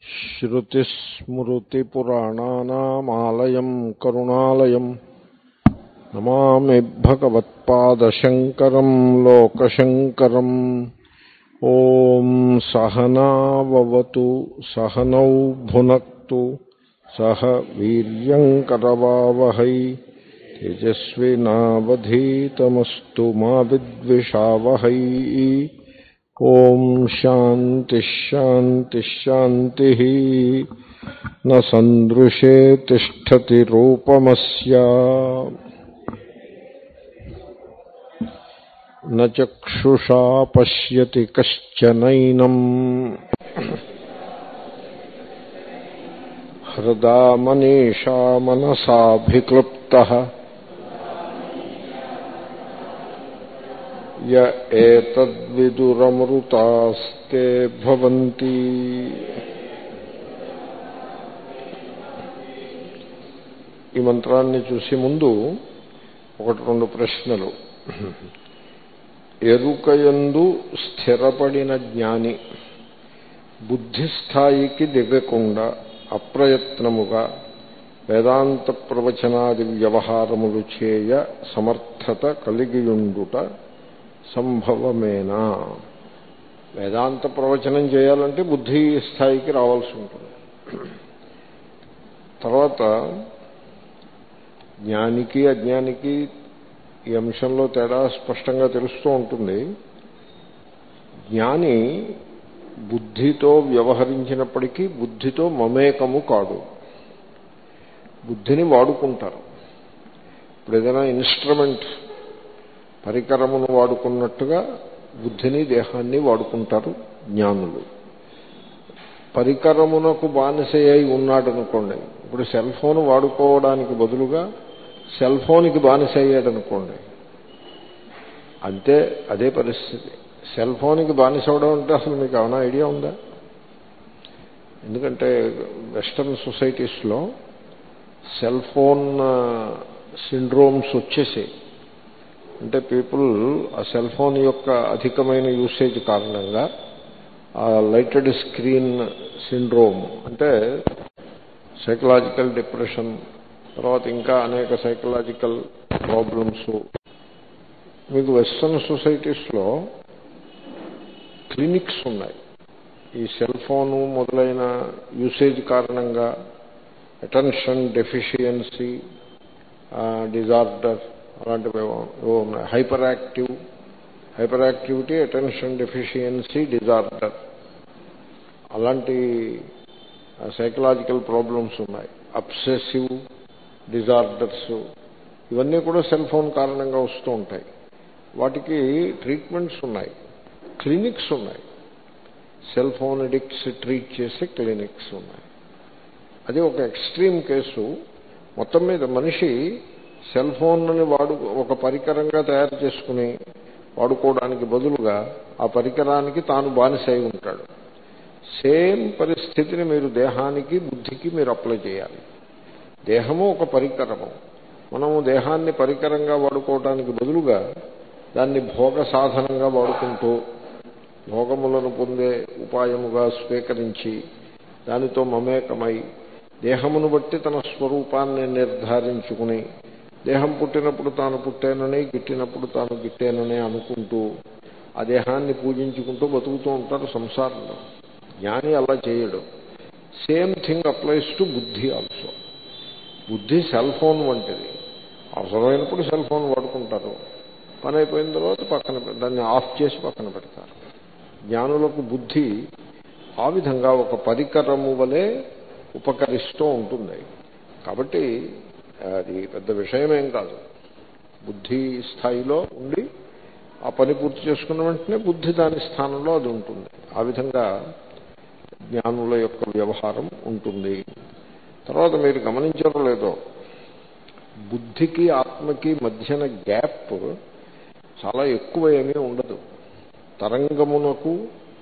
श्रुतिस्मृतिपुराणानामालयं करुणालयं नमामि भगवत्पादशङ्करं लोकशङ्करम्। ॐ सहनाववतु सहनौ भुनक्तु सह वीर्यङ्करवावहै तेजस्विनावधीतमस्तु मा विद्विषावहै। ओम शांति शांति शांति। न सन्दृशे तिष्ठति रूपमस्य न चक्षुषा पश्यति कश्चनैनम् हृदा मनीषा मनसाभिक्लुप्तः य एतद्विदुरमृतास्ते भवन्ति। ఈ మంత్రాన్ని చూసి ముందు ఒకటి రెండు ప్రశ్నలు. ఎరుకయందు స్థిరపడిన జ్ఞాని బుద్ధిస్థాయికి దిగకుండా అప్రయత్నముగా వేదాంత ప్రవచనాది వ్యవహారములు చేయ సమర్థత కలిగియుండుట సంభవమేనా? వేదాంత ప్రవచనం చేయాలంటే బుద్ధి స్థాయికి రావాల్సి ఉంటుంది. తర్వాత జ్ఞానికి అజ్ఞానికి ఈ అంశంలో తేడా స్పష్టంగా తెలుస్తూ ఉంటుంది. జ్ఞాని బుద్ధితో వ్యవహరించినప్పటికీ బుద్ధితో మమేకము కాదు, బుద్ధిని వాడుకుంటారు. ఇప్పుడు ఏదైనా ఇన్స్ట్రుమెంట్ పరికరమును వాడుకున్నట్టుగా బుద్ధిని దేహాన్ని వాడుకుంటారు జ్ఞానులు. పరికరమునకు బానిస అయి ఉన్నాడనుకోండి, ఇప్పుడు సెల్ ఫోన్ వాడుకోవడానికి బదులుగా సెల్ ఫోన్కి బానిస అయ్యాడనుకోండి, అంతే అదే పరిస్థితి. సెల్ ఫోన్కి బానిస అవడం అంటే అసలు మీకు ఏమైనా ఐడియా ఉందా? ఎందుకంటే వెస్టర్న్ సొసైటీస్లో సెల్ ఫోన్ సిండ్రోమ్స్ వచ్చేసాయి. అంటే పీపుల్ ఆ సెల్ ఫోన్ యొక్క అధికమైన యూసేజ్ కారణంగా ఆ లైటెడ్ స్క్రీన్ సిండ్రోమ్ అంటే సైకలాజికల్ డిప్రెషన్, తర్వాత ఇంకా అనేక సైకలాజికల్ ప్రాబ్లమ్స్. మీకు వెస్టర్న్ సొసైటీస్లో క్లినిక్స్ ఉన్నాయి. ఈ సెల్ ఫోను మొదలైన యూసేజ్ కారణంగా అటెన్షన్ డెఫిషియన్సీ డిజార్డర్ అలాంటివి ఉన్నాయి. Hyper activity, attention deficiency disorder అలాంటి సైకలాజికల్ ప్రాబ్లమ్స్ ఉన్నాయి. అబ్సెసివ్ డిజార్డర్స్ ఇవన్నీ కూడా సెల్ ఫోన్ కారణంగా వస్తూ ఉంటాయి. వాటికి ట్రీట్మెంట్స్ ఉన్నాయి, క్లినిక్స్ ఉన్నాయి. సెల్ ఫోన్ అడిక్ట్స్ ట్రీట్ చేసే క్లినిక్స్ ఉన్నాయి. అది ఒక ఎక్స్ట్రీమ్ కేసు. మొత్తం మీద మనిషి సెల్ ఫోన్ని ఒక పరికరంగా తయారు చేసుకుని వాడుకోవడానికి బదులుగా ఆ పరికరానికి తాను బానిస అయి ఉంటాడు. సేమ్ పరిస్థితిని మీరు దేహానికి బుద్ధికి మీరు అప్లై చేయాలి. దేహము ఒక పరికరము. మనము దేహాన్ని పరికరంగా వాడుకోవడానికి బదులుగా దాన్ని భోగ సాధనంగా వాడుకుంటూ భోగములను పొందే ఉపాయముగా స్వీకరించి దానితో మమేకమై దేహమును బట్టి తన స్వరూపాన్ని నిర్ధారించుకుని దేహం పుట్టినప్పుడు తాను పుట్టానని, గిట్టినప్పుడు తాను గిట్టానని అనుకుంటూ ఆ దేహాన్ని పూజించుకుంటూ బతుకుతూ ఉంటారు సంసారంలో. జ్ఞాని అలా చేయడు. Same thing applies to buddhi also. బుద్ధి సెల్ ఫోన్ వంటిది. అవసరమైనప్పుడు సెల్ ఫోన్ వాడుకుంటారు, పని అయిపోయిన తర్వాత దాన్ని ఆఫ్ చేసి పక్కన పెడతారు. జ్ఞానులకు బుద్ధి ఆ విధంగా ఒక పరికరము వలె ఉపకరిస్తూ ఉంటుంది. కాబట్టి అది పెద్ద విషయమేం కాదు. బుద్ధి స్థాయిలో ఉండి ఆ పని పూర్తి చేసుకున్న వెంటనే బుద్ధి దాని స్థానంలో అది ఉంటుంది. ఆ విధంగా జ్ఞానుల యొక్క వ్యవహారం ఉంటుంది. తర్వాత మీరు గమనించారో లేదో, బుద్ధికి ఆత్మకి మధ్యన గ్యాప్ చాలా ఎక్కువ ఏమీ ఉండదు. తరంగమునకు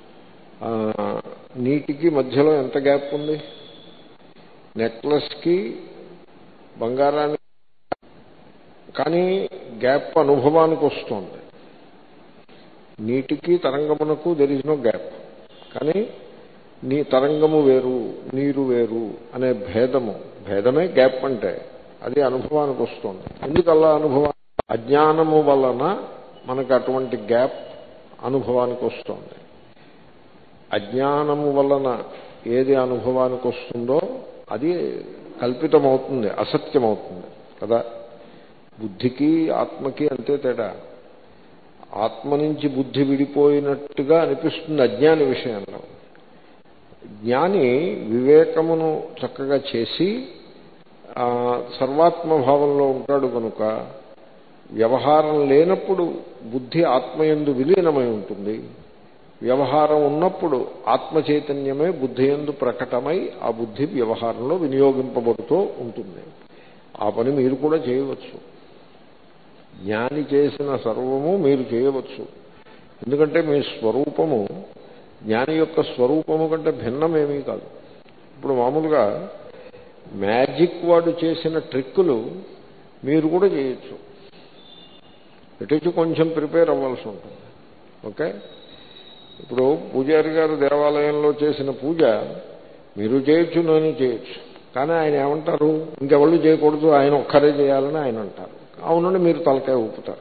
నీటికి మధ్యలో ఎంత గ్యాప్ ఉంది? నెక్లెస్కి బంగారానికి. కానీ గ్యాప్ అనుభవానికి వస్తుంది. నీటికి తరంగమునకు దెర్ ఈజ్ నో గ్యాప్. కానీ నీ తరంగము వేరు నీరు వేరు అనే భేదమే గ్యాప్ అంటే అది అనుభవానికి వస్తుంది. ఎందుకు అలా అనుభవం? అజ్ఞానము వలన మనకు అటువంటి గ్యాప్ అనుభవానికి వస్తుంది. అజ్ఞానము వలన ఏది అనుభవానికి వస్తుందో అది కల్పితమవుతుంది, అసత్యమవుతుంది కదా. బుద్ధికి ఆత్మకి అంతే తేడా. ఆత్మ నుంచి బుద్ధి విడిపోయినట్టుగా అనిపిస్తుంది అజ్ఞాని విషయంలో. జ్ఞాని వివేకమును చక్కగా చేసి సర్వాత్మభావంలో ఉంటాడు కనుక వ్యవహారం లేనప్పుడు బుద్ధి ఆత్మయందు విలీనమై ఉంటుంది. వ్యవహారం ఉన్నప్పుడు ఆత్మ చైతన్యమే బుద్ధి యందు ప్రకటమై ఆ బుద్ధి వ్యవహారంలో వినియోగింపబడుతూ ఉంటుంది. ఆ పని మీరు కూడా చేయవచ్చు. జ్ఞాని చేసిన సర్వము మీరు చేయవచ్చు. ఎందుకంటే మీ స్వరూపము జ్ఞాని యొక్క స్వరూపము కంటే భిన్నమేమీ కాదు. ఇప్పుడు మామూలుగా మ్యాజిక్ వాడు చేసిన ట్రిక్కులు మీరు కూడా చేయొచ్చు. ఇటు కొంచెం ప్రిపేర్ అవ్వాల్సి ఉంటుంది. ఓకే, ఇప్పుడు పూజారి గారు దేవాలయంలో చేసిన పూజ మీరు చేయొచ్చు, నేను చేయొచ్చు. కానీ ఆయన ఏమంటారు? ఇంకెవళ్ళు చేయకూడదు, ఆయన ఒక్కరే చేయాలని ఆయన అంటారు. అవునండి, మీరు తలకాయ ఊపుతారు.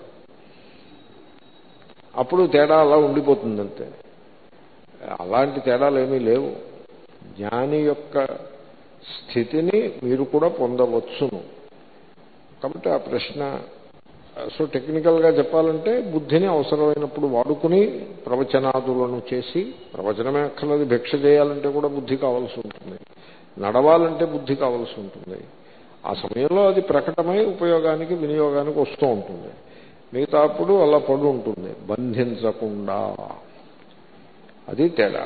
అప్పుడు తేడా అలా ఉండిపోతుంది అంతే. అలాంటి తేడాలు ఏమీ లేవు. జ్ఞాని యొక్క స్థితిని మీరు కూడా పొందవచ్చును. కాబట్టి ఆ ప్రశ్న, సో టెక్నికల్గా చెప్పాలంటే బుద్ధిని అవసరమైనప్పుడు వాడుకుని ప్రవచనాదులను చేసి, ప్రవచనమే అక్కర్లేదు, భిక్ష చేయాలంటే కూడా బుద్ధి కావాల్సి ఉంటుంది, నడవాలంటే బుద్ధి కావాల్సి ఉంటుంది. ఆ సమయంలో అది ప్రకటమై ఉపయోగానికి వినియోగానికి వస్తూ ఉంటుంది. మిగతా అప్పుడు అలా పడి ఉంటుంది బంధించకుండా. అది తేడా.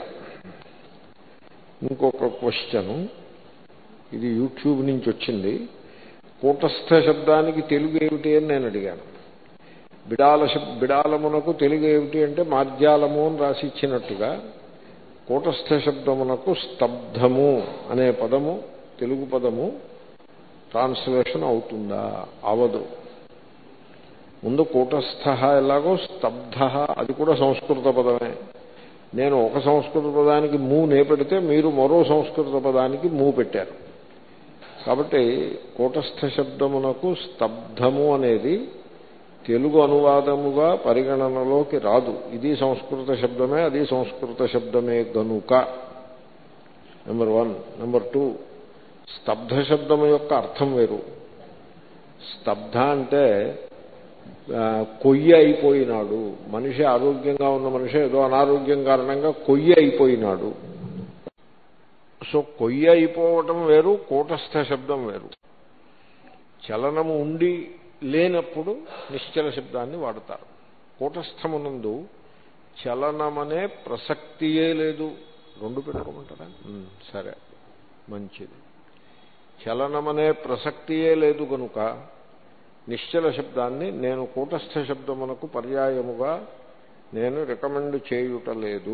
ఇంకొక క్వశ్చను, ఇది యూట్యూబ్ నుంచి వచ్చింది. కూటస్థ శబ్దానికి తెలుగు ఏమిటి అని నేను అడిగాను. బిడాలమునకు తెలుగు ఏమిటి అంటే మార్జాలము అని రాసి ఇచ్చినట్టుగా కూటస్థ శబ్దమునకు స్తబ్ధము అనే పదము, తెలుగు పదము ట్రాన్స్లేషన్ అవుతుందా? అవదు. ముందు కూటస్థ ఎలాగో స్తబ్ధ అది కూడా సంస్కృత పదమే. నేను ఒక సంస్కృత పదానికి మూ నే పెడితే మీరు మరో సంస్కృత పదానికి మూ పెట్టారు. కాబట్టి కూటస్థ శబ్దమునకు స్తబ్ధము అనేది తెలుగు అనువాదముగా పరిగణనలోకి రాదు. ఇది సంస్కృత శబ్దమే, అది సంస్కృత శబ్దమే గనుక నెంబర్ 1. నెంబర్ 2, స్తబ్ధ శబ్దము యొక్క అర్థం వేరు. స్తబ్ధ అంటే కొయ్యి అయిపోయినాడు, మనిషి ఆరోగ్యంగా ఉన్న మనిషి ఏదో అనారోగ్యం కారణంగా కొయ్యి అయిపోయినాడు. సో కొయ్యి అయిపోవటం వేరు, కూటస్థ శబ్దం వేరు. చలనము ఉండి లేనప్పుడు నిశ్చల శబ్దాన్ని వాడతారు. కూటస్థమునందు చలనమనే ప్రసక్తియే లేదు. 2 పెట్టుకోమంటారా? సరే, మంచిది. చలనమనే ప్రసక్తియే లేదు కనుక నిశ్చల శబ్దాన్ని నేను కూటస్థ శబ్దమునకు పర్యాయముగా నేను రికమెండ్ చేయుటలేదు.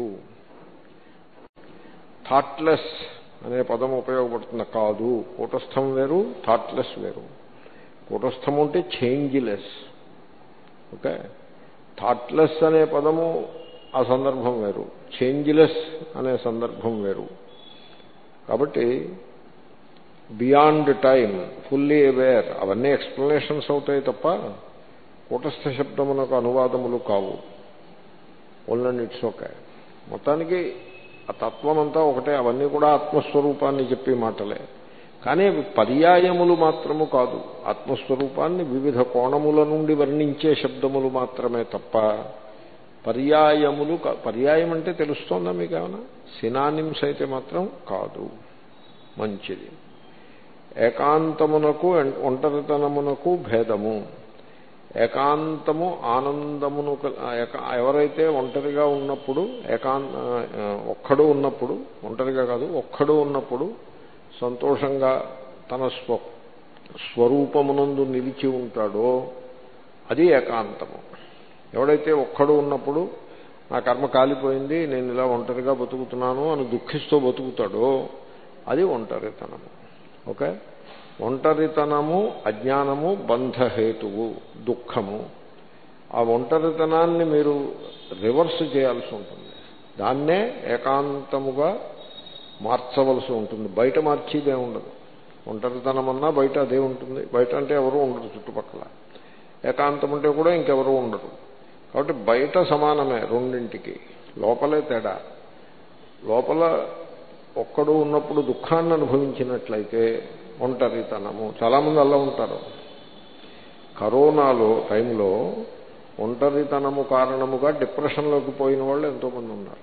థాట్లెస్ అనే పదం ఉపయోగపడుతుంది. కాదు, కూటస్థం వేరు, థాట్లెస్ వేరు. కూటస్థము అంటే చేంజ్లెస్. ఓకే, థాట్లెస్ అనే పదము ఆ సందర్భం వేరు, చేంజ్లెస్ అనే సందర్భం వేరు. కాబట్టి బియాండ్ టైం, ఫుల్లీ అవేర్, అవన్నీ ఎక్స్ప్లెనేషన్స్ అవుతాయి తప్ప కూటస్థ శబ్దమునకు అనువాదములు కావు. Only it's okay. మొత్తానికి ఆ తత్వం అంతా ఒకటే. అవన్నీ కూడా ఆత్మస్వరూపాన్ని చెప్పే మాటలే. కానీ అవి పర్యాయములు మాత్రము కాదు. ఆత్మస్వరూపాన్ని వివిధ కోణముల నుండి వర్ణించే శబ్దములు మాత్రమే తప్ప పర్యాయములు. పర్యాయం అంటే తెలుస్తోందా మీకేమైనా? సినానిమ్స్ అయితే మాత్రం కాదు. మంచిది. ఏకాంతమునకు ఒంటరితనమునకు భేదము. ఏకాంతము ఆనందమును, ఎవరైతే ఒంటరిగా ఉన్నప్పుడు, ఒక్కడు ఉన్నప్పుడు, ఒంటరిగా కాదు ఒక్కడు ఉన్నప్పుడు సంతోషంగా తన స్వరూపమునందు నిలిచి ఉంటాడో అది ఏకాంతము. ఎవడైతే ఒక్కడు ఉన్నప్పుడు నా కర్మ కాలిపోయింది, నేను ఇలా ఒంటరిగా బతుకుతున్నాను అని దుఃఖిస్తూ బతుకుతాడో అది ఒంటరితనము. ఓకే, ఒంటరితనము అజ్ఞానము, బంధహేతువు, దుఃఖము. ఆ ఒంటరితనాన్ని మీరు రివర్స్ చేయాల్సి ఉంటుంది. దాన్నే ఏకాంతముగా మార్చవలసి ఉంటుంది. బయట మార్చేదే ఉండదు. ఒంటరితనం అన్నా బయట అదే ఉంటుంది. బయట అంటే ఎవరూ ఉండరు, చుట్టుపక్కల ఏకాంతం ఉంటే కూడా ఇంకెవరూ ఉండరు. కాబట్టి బయట సమానమే రెండింటికి, లోపలే తేడా. లోపల ఒక్కడు ఉన్నప్పుడు దుఃఖాన్ని అనుభవించినట్లయితే ఒంటరితనము. చాలామంది అలా ఉంటారు. కరోనాలో టైంలో ఒంటరితనము కారణముగా డిప్రెషన్లోకి పోయిన వాళ్ళు ఎంతోమంది ఉన్నారు.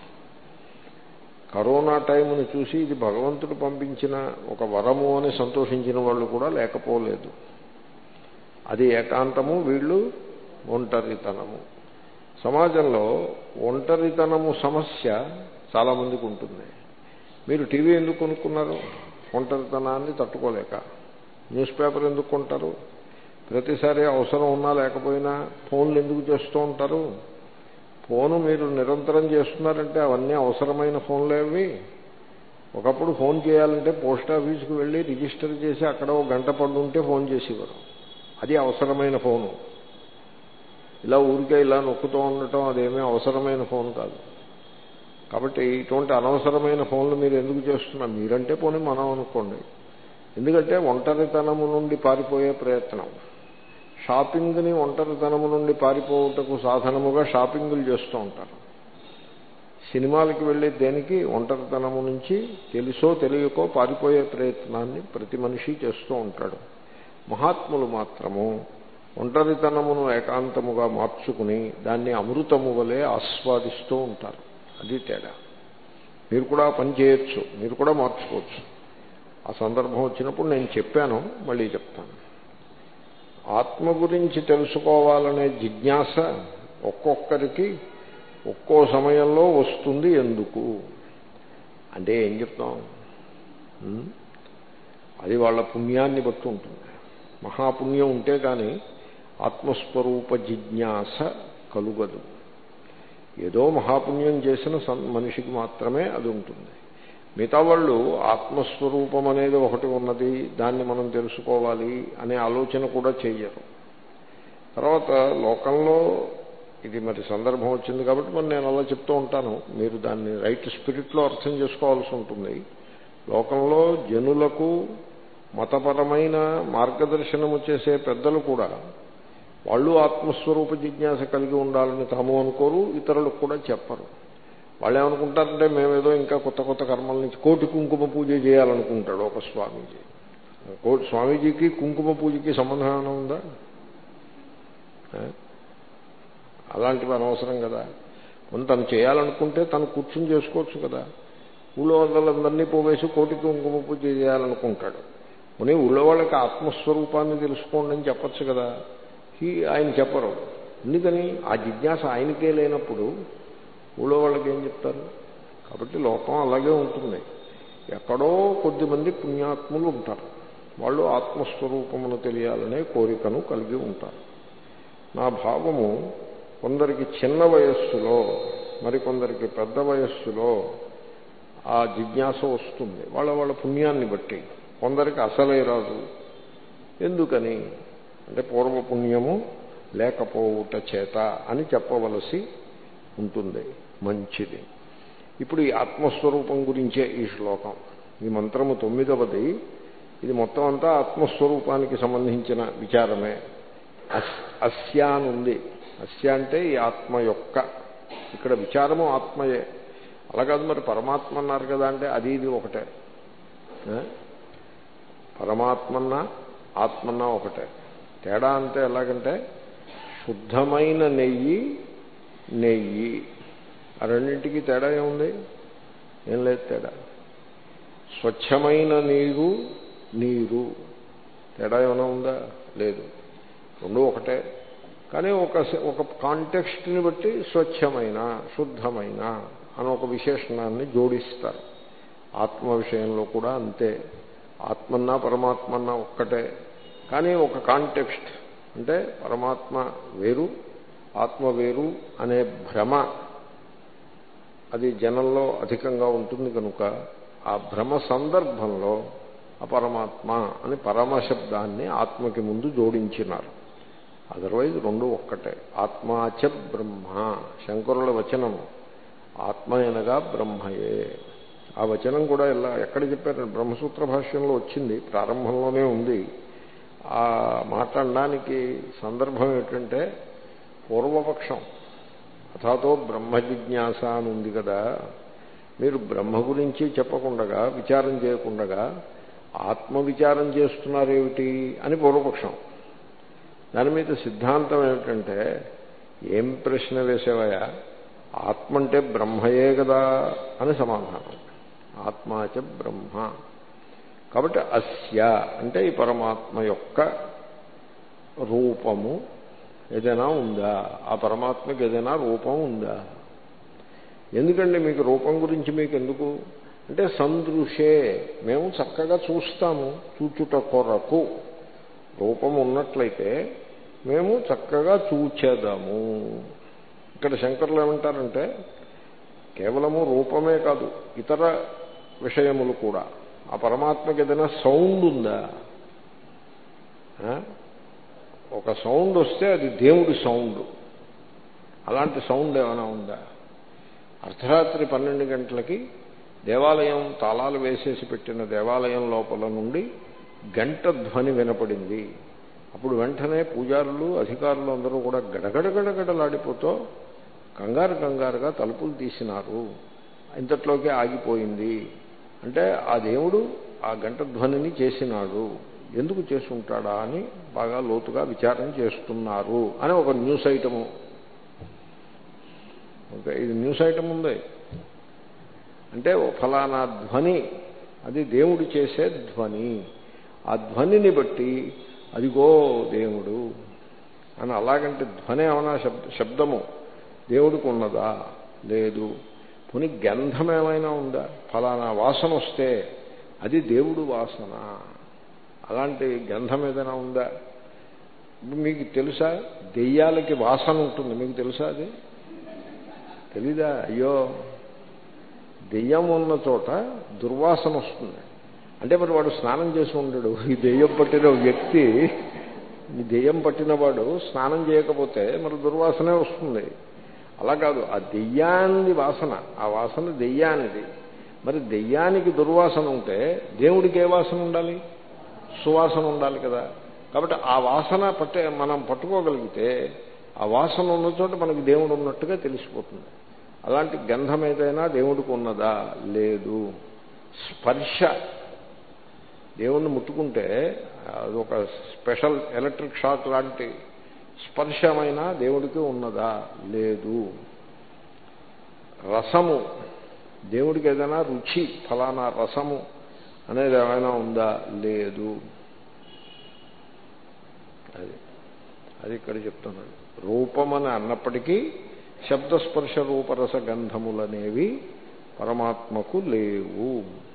కరోనా టైంని చూసి ఇది భగవంతుడు పంపించిన ఒక వరము అని సంతోషించిన వాళ్ళు కూడా లేకపోలేదు. అది ఏకాంతము, వీళ్ళు ఒంటరితనము. సమాజంలో ఒంటరితనము సమస్య చాలామందికి ఉంటుంది. మీరు టీవీ ఎందుకు కొనుక్కున్నారు? ఒంటరితనాన్ని తట్టుకోలేక. న్యూస్ పేపర్ ఎందుకు కొంటారు? ప్రతిసారి అవసరం ఉన్నా లేకపోయినా. ఫోన్లు ఎందుకు చేస్తూ ఉంటారు? ఫోను మీరు నిరంతరం చేస్తున్నారంటే అవన్నీ అవసరమైన ఫోన్లే అవి. ఒకప్పుడు ఫోన్ చేయాలంటే పోస్ట్ ఆఫీస్కి వెళ్ళి రిజిస్టర్ చేసి అక్కడ ఒక గంట పడుంటే ఫోన్ చేసేవారు. అది అవసరమైన ఫోను. ఇలా ఊరికే ఇలా నొక్కుతూ ఉండటం అదేమీ అవసరమైన ఫోన్ కాదు. కాబట్టి ఇటువంటి అనవసరమైన ఫోన్లు మీరు ఎందుకు చేస్తున్నారు? మీరంటే పోనీ మనం అనుకోండి. ఎందుకంటే ఒంటరితనము నుండి పారిపోయే ప్రయత్నం. షాపింగ్ని ఒంటరితనము నుండి పారిపోవటకు సాధనముగా షాపింగులు చేస్తూ ఉంటారు. సినిమాలకి వెళ్ళే దేనికి? ఒంటరితనము నుంచి తెలుసో తెలియకో పారిపోయే ప్రయత్నాన్ని ప్రతి మనిషి చేస్తూ ఉంటాడు. మహాత్ములు మాత్రము ఒంటరితనమును ఏకాంతముగా మార్చుకుని దాన్ని అమృతము వలె ఆస్వాదిస్తూ ఉంటారు. అది తేడా. మీరు కూడా పని చేయొచ్చు, మీరు కూడా మార్చుకోవచ్చు. ఆ సందర్భం వచ్చినప్పుడు నేను చెప్పాను, మళ్ళీ చెప్తాను. ఆత్మ గురించి తెలుసుకోవాలనే జిజ్ఞాస ఒక్కొక్కరికి ఒక్కో సమయంలో వస్తుంది. ఎందుకు అంటే ఏం చెప్తాం? అది వాళ్ళ పుణ్యాన్ని బట్టి ఉంటుంది. మహాపుణ్యం ఉంటే కానీ ఆత్మస్వరూప జిజ్ఞాస కలుగదు. ఏదో మహాపుణ్యం చేసిన మనిషికి మాత్రమే అది ఉంటుంది. మిగతా వాళ్ళు ఆత్మస్వరూపం అనేది ఒకటి ఉన్నది, దాన్ని మనం తెలుసుకోవాలి అనే ఆలోచన కూడా చెయ్యరు. తర్వాత లోకంలో ఇది మరి సందర్భం వచ్చింది కాబట్టి మరి నేను అలా చెప్తూ ఉంటాను. మీరు దాన్ని రైట్ స్పిరిట్లో అర్థం చేసుకోవాల్సి ఉంటుంది. లోకంలో జనులకు మతపరమైన మార్గదర్శనము చేసే పెద్దలు కూడా వాళ్ళు ఆత్మస్వరూప జిజ్ఞాస కలిగి ఉండాలని తాము అనుకోరు, ఇతరులకు కూడా చెప్పరు. వాళ్ళు ఏమనుకుంటారంటే మేమేదో ఇంకా కొత్త కొత్త కర్మల నుంచి కోటి కుంకుమ పూజ చేయాలనుకుంటాడు ఒక స్వామీజీ. స్వామీజీకి కుంకుమ పూజకి సంబంధం ఏమైనా ఉందా? అలాంటివి అనవసరం కదా. తను చేయాలనుకుంటే తను కూర్చుని చేసుకోవచ్చు కదా. ఊళ్ళో వాళ్ళందరినీ పోవేసి కోటి కుంకుమ పూజ చేయాలనుకుంటాడు. పోనీ ఊళ్ళో వాళ్ళకి ఆత్మస్వరూపాన్ని తెలుసుకోండి అని చెప్పచ్చు కదా. ఆయన చెప్పరు. ఎందుకని? ఆ జిజ్ఞాస ఆయనకే లేనప్పుడు ఊళ్ళో వాళ్ళకి ఏం చెప్తారు? కాబట్టి లోకం అలాగే ఉంటుంది. ఎక్కడో కొద్దిమంది పుణ్యాత్ములు ఉంటారు. వాళ్ళు ఆత్మస్వరూపమును తెలియాలనే కోరికను కలిగి ఉంటారు. నా భావము కొందరికి చిన్న వయస్సులో, మరికొందరికి పెద్ద వయస్సులో ఆ జిజ్ఞాస వస్తుంది. వాళ్ళ పుణ్యాన్ని బట్టి. కొందరికి అసలే రాదు. ఎందుకని అంటే పూర్వపుణ్యము లేకపోవుట చేత అని చెప్పవలసి ఉంటుంది. మంచిది. ఇప్పుడు ఈ ఆత్మస్వరూపం గురించే ఈ శ్లోకం. ఈ మంత్రము 9వది. ఇది మొత్తం అంతా ఆత్మస్వరూపానికి సంబంధించిన విచారమే. అస్య అని ఉంది. అస్య అంటే ఈ ఆత్మ యొక్క. ఇక్కడ విచారము ఆత్మయే. అలా కాదు మరి పరమాత్మ అన్నారు కదా అంటే అది ఇది ఒకటే. పరమాత్మన్నా ఆత్మన్నా ఒకటే. తేడా అంటే ఎలాగంటే శుద్ధమైన నెయ్యి ఆ రెండింటికి తేడా ఏముంది? ఏం లేదు తేడా. స్వచ్ఛమైన నీరు తేడా ఏమైనా ఉందా? లేదు. రెండు ఒకటే. కానీ ఒక కాంటెక్స్ట్ని బట్టి స్వచ్ఛమైన శుద్ధమైన అని ఒక విశేషణాన్ని జోడిస్తారు. ఆత్మ విషయంలో కూడా అంతే. ఆత్మన్నా పరమాత్మన్నా ఒక్కటే. కానీ ఒక కాంటెక్స్ట్ అంటే పరమాత్మ వేరు ఆత్మ వేరు అనే భ్రమ అది జనంలో అధికంగా ఉంటుంది కనుక ఆ భ్రమ సందర్భంలో అపరమాత్మ అని పరమశబ్దాన్ని ఆత్మకి ముందు జోడించినారు. అదర్వైజ్ రెండు ఒక్కటే. ఆత్మాచ బ్రహ్మ శంకరుల వచనము. ఆత్మ అనగా బ్రహ్మయే ఆ వచనం కూడా ఇలా ఎక్కడ చెప్పారు? బ్రహ్మసూత్ర భాష్యంలో వచ్చింది, ప్రారంభంలోనే ఉంది. ఆ మాట్లాడడానికి సందర్భం ఏంటంటే పూర్వపక్షం అథాతో బ్రహ్మ జిజ్ఞాస అని ఉంది కదా, మీరు బ్రహ్మ గురించి చెప్పకుండగా, విచారం చేయకుండగా ఆత్మవిచారం చేస్తున్నారేమిటి అని పూర్వపక్షం. దాని మీద సిద్ధాంతం ఏమిటంటే, ఏం ప్రశ్న వేసేవయా, ఆత్మ అంటే బ్రహ్మయే కదా అని సమాధానం. ఆత్మాచ బ్రహ్మ. కాబట్టి అస్య అంటే ఈ పరమాత్మ యొక్క రూపము ఏదైనా ఉందా, ఆ పరమాత్మకి ఏదైనా రూపం ఉందా? ఎందుకండి మీకు రూపం గురించి మీకు ఎందుకు అంటే, సందృశే మేము చక్కగా చూస్తాము, చూచుట కొరకు రూపం ఉన్నట్లయితే మేము చక్కగా చూచేదాము. ఇక్కడ శంకరులు ఏమంటారంటే, కేవలము రూపమే కాదు, ఇతర విషయములు కూడా. ఆ పరమాత్మకి ఏదైనా సౌండ్ ఉందా? ఒక సౌండ్ వస్తే అది దేవుడి సౌండ్. అలాంటి సౌండ్ ఏమైనా ఉందా? అర్ధరాత్రి 12 గంటలకి దేవాలయం తాళాలు వేసేసి పెట్టిన దేవాలయం లోపల నుండి గంట ధ్వని వినపడింది. అప్పుడు వెంటనే పూజారులు, అధికారులు అందరూ కూడా గడగడగడగడలాడిపోతూ కంగారుగా తలుపులు తీసినారు. ఇంతట్లోకే ఆగిపోయింది అంటే ఆ దేవుడు ఆ గంట ధ్వనిని చేసినాడు. ఎందుకు చేసుంటాడా అని బాగా లోతుగా విచారం చేస్తున్నారు అని ఒక న్యూస్ ఐటము. ఓకే, ఇది న్యూస్ ఐటమ్ ఉంది అంటే ఫలానా ధ్వని అది దేవుడు చేసే ధ్వని, ఆ ధ్వనిని బట్టి అదిగో దేవుడు అని. అలాగంటే ధ్వని ఏమైనా శబ్దము దేవుడికి ఉన్నదా? లేదు. పోనీ గంధం ఏమైనా ఉందా? ఫలానా వాసన వస్తే అది దేవుడు వాసన, అలాంటి గంధం ఏదైనా ఉందా? మీకు తెలుసా దెయ్యాలకి వాసన ఉంటుంది, మీకు తెలుసా? అది తెలీదా? అయ్యో, దెయ్యం ఉన్న చోట దుర్వాసన వస్తుంది అంటే మరి వాడు స్నానం చేసి ఉండడు. ఈ దెయ్యం పట్టిన వ్యక్తి, ఈ దెయ్యం పట్టినవాడు స్నానం చేయకపోతే మరి దుర్వాసనే వస్తుంది. అలా కాదు, ఆ దెయ్యాన్ని వాసన, ఆ వాసన దెయ్యానిది. మరి దెయ్యానికి దుర్వాసన ఉంటే దేవుడికి ఏ వాసన ఉండాలి? సువాసన ఉండాలి కదా. కాబట్టి ఆ వాసన మనం పట్టుకోగలిగితే ఆ వాసన ఉన్న చోట మనకి దేవుడు ఉన్నట్టుగా తెలిసిపోతుంది. అలాంటి గంధం ఏదైనా దేవుడికి ఉన్నదా? లేదు. స్పర్శ, దేవుణ్ణి ముట్టుకుంటే అదొక స్పెషల్ ఎలక్ట్రిక్ షాక్ లాంటి స్పర్శమైనా దేవుడికి ఉన్నదా? లేదు. రసము, దేవుడికి ఏదైనా రుచి, ఫలానా రసము అనేది ఏమైనా ఉందా? లేదు. అది ఇక్కడ చెప్తున్నాడు. రూపమని అన్నప్పటికీ శబ్దస్పర్శ రూపరస గంధములనేవి పరమాత్మకు లేవు.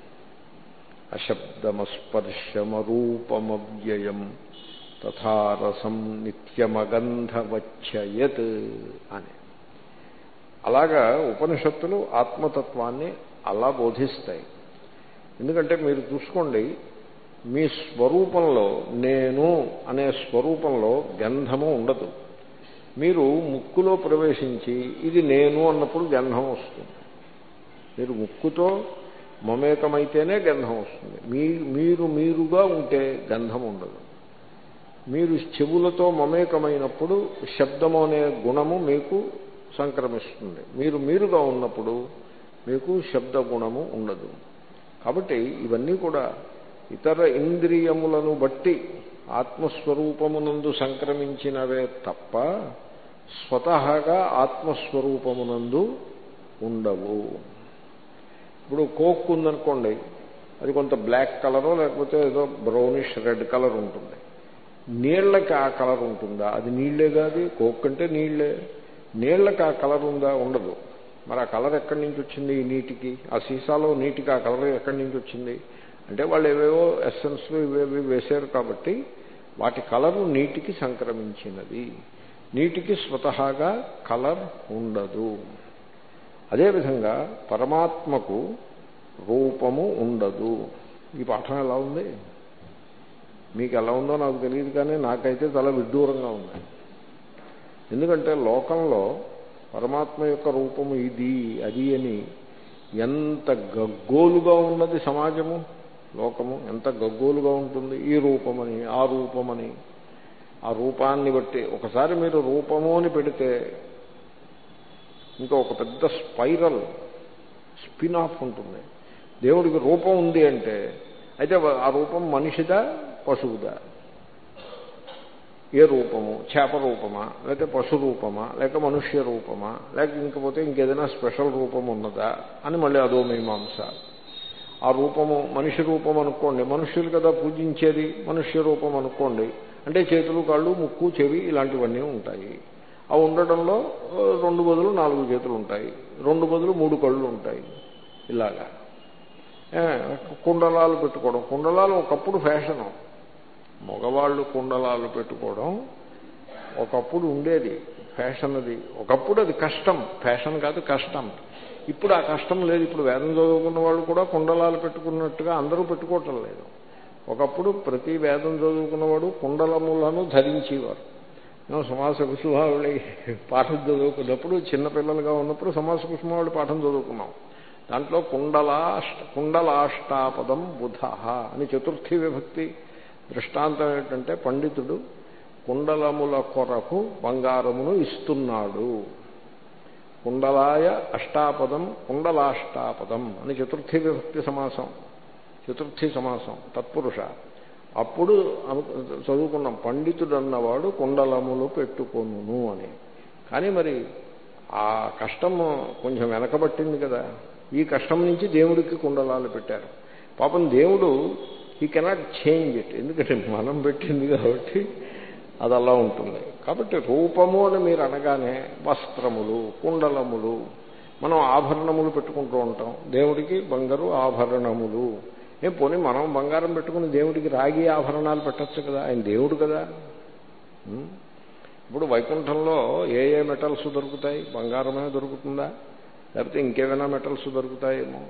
అశబ్దమస్పర్శమరూపమవ్యయం తథారసం నిత్యమగంధవచ్చయత్ అని. అలాగా ఉపనిషత్తులు ఆత్మతత్వాన్ని అలా బోధిస్తాయి. ఎందుకంటే మీరు చూసుకోండి, మీ స్వరూపంలో, నేను అనే స్వరూపంలో గంధము ఉండదు. మీరు ముక్కులో ప్రవేశించి ఇది నేను అన్నప్పుడు గంధం వస్తుంది. మీరు ముక్కుతో మమేకమైతేనే గంధం వస్తుంది. మీరుగా ఉంటే గంధం ఉండదు. మీరు చెవులతో మమేకమైనప్పుడు శబ్దము అనే గుణము మీకు సంక్రమిస్తుంది. మీరుగా ఉన్నప్పుడు మీకు శబ్ద గుణము ఉండదు. కాబట్టి ఇవన్నీ కూడా ఇతర ఇంద్రియములను బట్టి ఆత్మస్వరూపమునందు సంక్రమించినవే తప్ప స్వతహాగా ఆత్మస్వరూపమునందు ఉండవు. ఇప్పుడు కోక్ ఉందనుకోండి, అది కొంత బ్లాక్ కలరో లేకపోతే ఏదో బ్రౌనిష్ రెడ్ కలర్ ఉంటుంది. నీళ్లకి ఆ కలర్ ఉంటుందా? అది నీళ్లే కాదు. కోక్ అంటే నీళ్లే. నీళ్లకి ఆ కలర్ ఉందా? ఉండదు. మరి ఆ కలర్ ఎక్కడి నుంచి వచ్చింది? ఈ నీటికి, ఆ సీసాలో నీటికి ఆ కలర్ ఎక్కడి నుంచి వచ్చింది అంటే వాళ్ళు ఏవేవో ఎస్సెన్స్లు ఇవేవి వేశారు కాబట్టి వాటి కలరు నీటికి సంక్రమించినది. నీటికి స్వతహాగా కలర్ ఉండదు. అదేవిధంగా పరమాత్మకు రూపము ఉండదు. ఈ పాఠం ఎలా ఉంది? మీకు ఎలా ఉందో నాకు తెలియదు, కానీ నాకైతే చాలా విడ్డూరంగా ఉంది. ఎందుకంటే లోకంలో పరమాత్మ యొక్క రూపము ఇది అది అని ఎంత గగ్గోలుగా ఉన్నది సమాజము, లోకము ఎంత గగ్గోలుగా ఉంటుంది. ఈ రూపమని, ఆ రూపమని, ఆ రూపాన్ని బట్టి ఒకసారి మీరు రూపము అని పెడితే ఇంకా ఒక పెద్ద స్పైరల్ స్పిన్ ఆఫ్ ఉంటుంది. దేవుడికి రూపం ఉంది అంటే అయితే ఆ రూపం మనిషిదా పశువుదా? ఏ రూపము? చేప రూపమా, లేకపోతే పశు రూపమా, లేక మనుష్య రూపమా, లేక ఇంకపోతే ఇంకేదైనా స్పెషల్ రూపం ఉన్నదా అని మళ్ళీ అదో మీమాంస. ఆ రూపము మనిషి రూపం అనుకోండి, మనుష్యులు కదా పూజించేది, మనుష్య రూపం అనుకోండి అంటే చేతులు, కాళ్ళు, ముక్కు, చెవి ఇలాంటివన్నీ ఉంటాయి. ఆ ఉండడంలో 2 బదులు 4 చేతులు ఉంటాయి, 2 బదులు 3 కళ్ళు ఉంటాయి. ఇలాగా కుండలాలు పెట్టుకోవడం, కుండలాలు ఒకప్పుడు ఫ్యాషను. మగవాళ్ళు కుండలాలు పెట్టుకోవడం ఒకప్పుడు ఉండేది, ఫ్యాషన్. అది ఒకప్పుడు అది కష్టం, ఫ్యాషన్ కాదు కష్టం. ఇప్పుడు ఆ కష్టం లేదు. ఇప్పుడు వేదం చదువుకున్న వాళ్ళు కూడా కుండలాలు పెట్టుకున్నట్టుగా అందరూ పెట్టుకోవటం లేదు. ఒకప్పుడు ప్రతి వేదం చదువుకున్నవాడు కుండలములను ధరించేవారు. మేము సమాస కుసుమావళి పాఠం చదువుకున్నప్పుడు, చిన్నపిల్లలుగా ఉన్నప్పుడు సమాస కుసుమావళి పాఠం చదువుకున్నాం. దాంట్లో కుండలాష్టాపదం బుధ అని చతుర్థి విభక్తి దృష్టాంతం ఏంటంటే పండితుడు కుండలముల కొరకు బంగారమును ఇస్తున్నాడు. కుండలాయ అష్టాపదం కుండలాష్టాపదం అని చతుర్థి విభక్తి సమాసం, చతుర్థి సమాసం తత్పురుష. అప్పుడు చదువుకున్నాం పండితుడు అన్నవాడు కుండలములు పెట్టుకొనును అని. కానీ మరి ఆ కష్టం కొంచెం వెనకబట్టింది కదా. ఈ కష్టం నుంచి దేవుడికి కుండలాలు పెట్టారు. పాపం దేవుడు హీ కెనాట్ చేంజ్ ఇట్, ఎందుకంటే మనం పెట్టింది కాబట్టి అది అలా ఉంటుంది. కాబట్టి రూపము అని మీరు అనగానే వస్త్రములు, కుండలములు, మనం ఆభరణములు పెట్టుకుంటూ ఉంటాం. దేవుడికి బంగారు ఆభరణములు. పోనీ మనం బంగారం పెట్టుకుని దేవుడికి రాగి ఆభరణాలు పెట్టచ్చు కదా, ఆయన దేవుడు కదా. ఇప్పుడు వైకుంఠంలో ఏ ఏ మెటల్స్ దొరుకుతాయి? బంగారమే దొరుకుతుందా, లేకపోతే ఇంకేమైనా మెటల్స్ దొరుకుతాయేమో?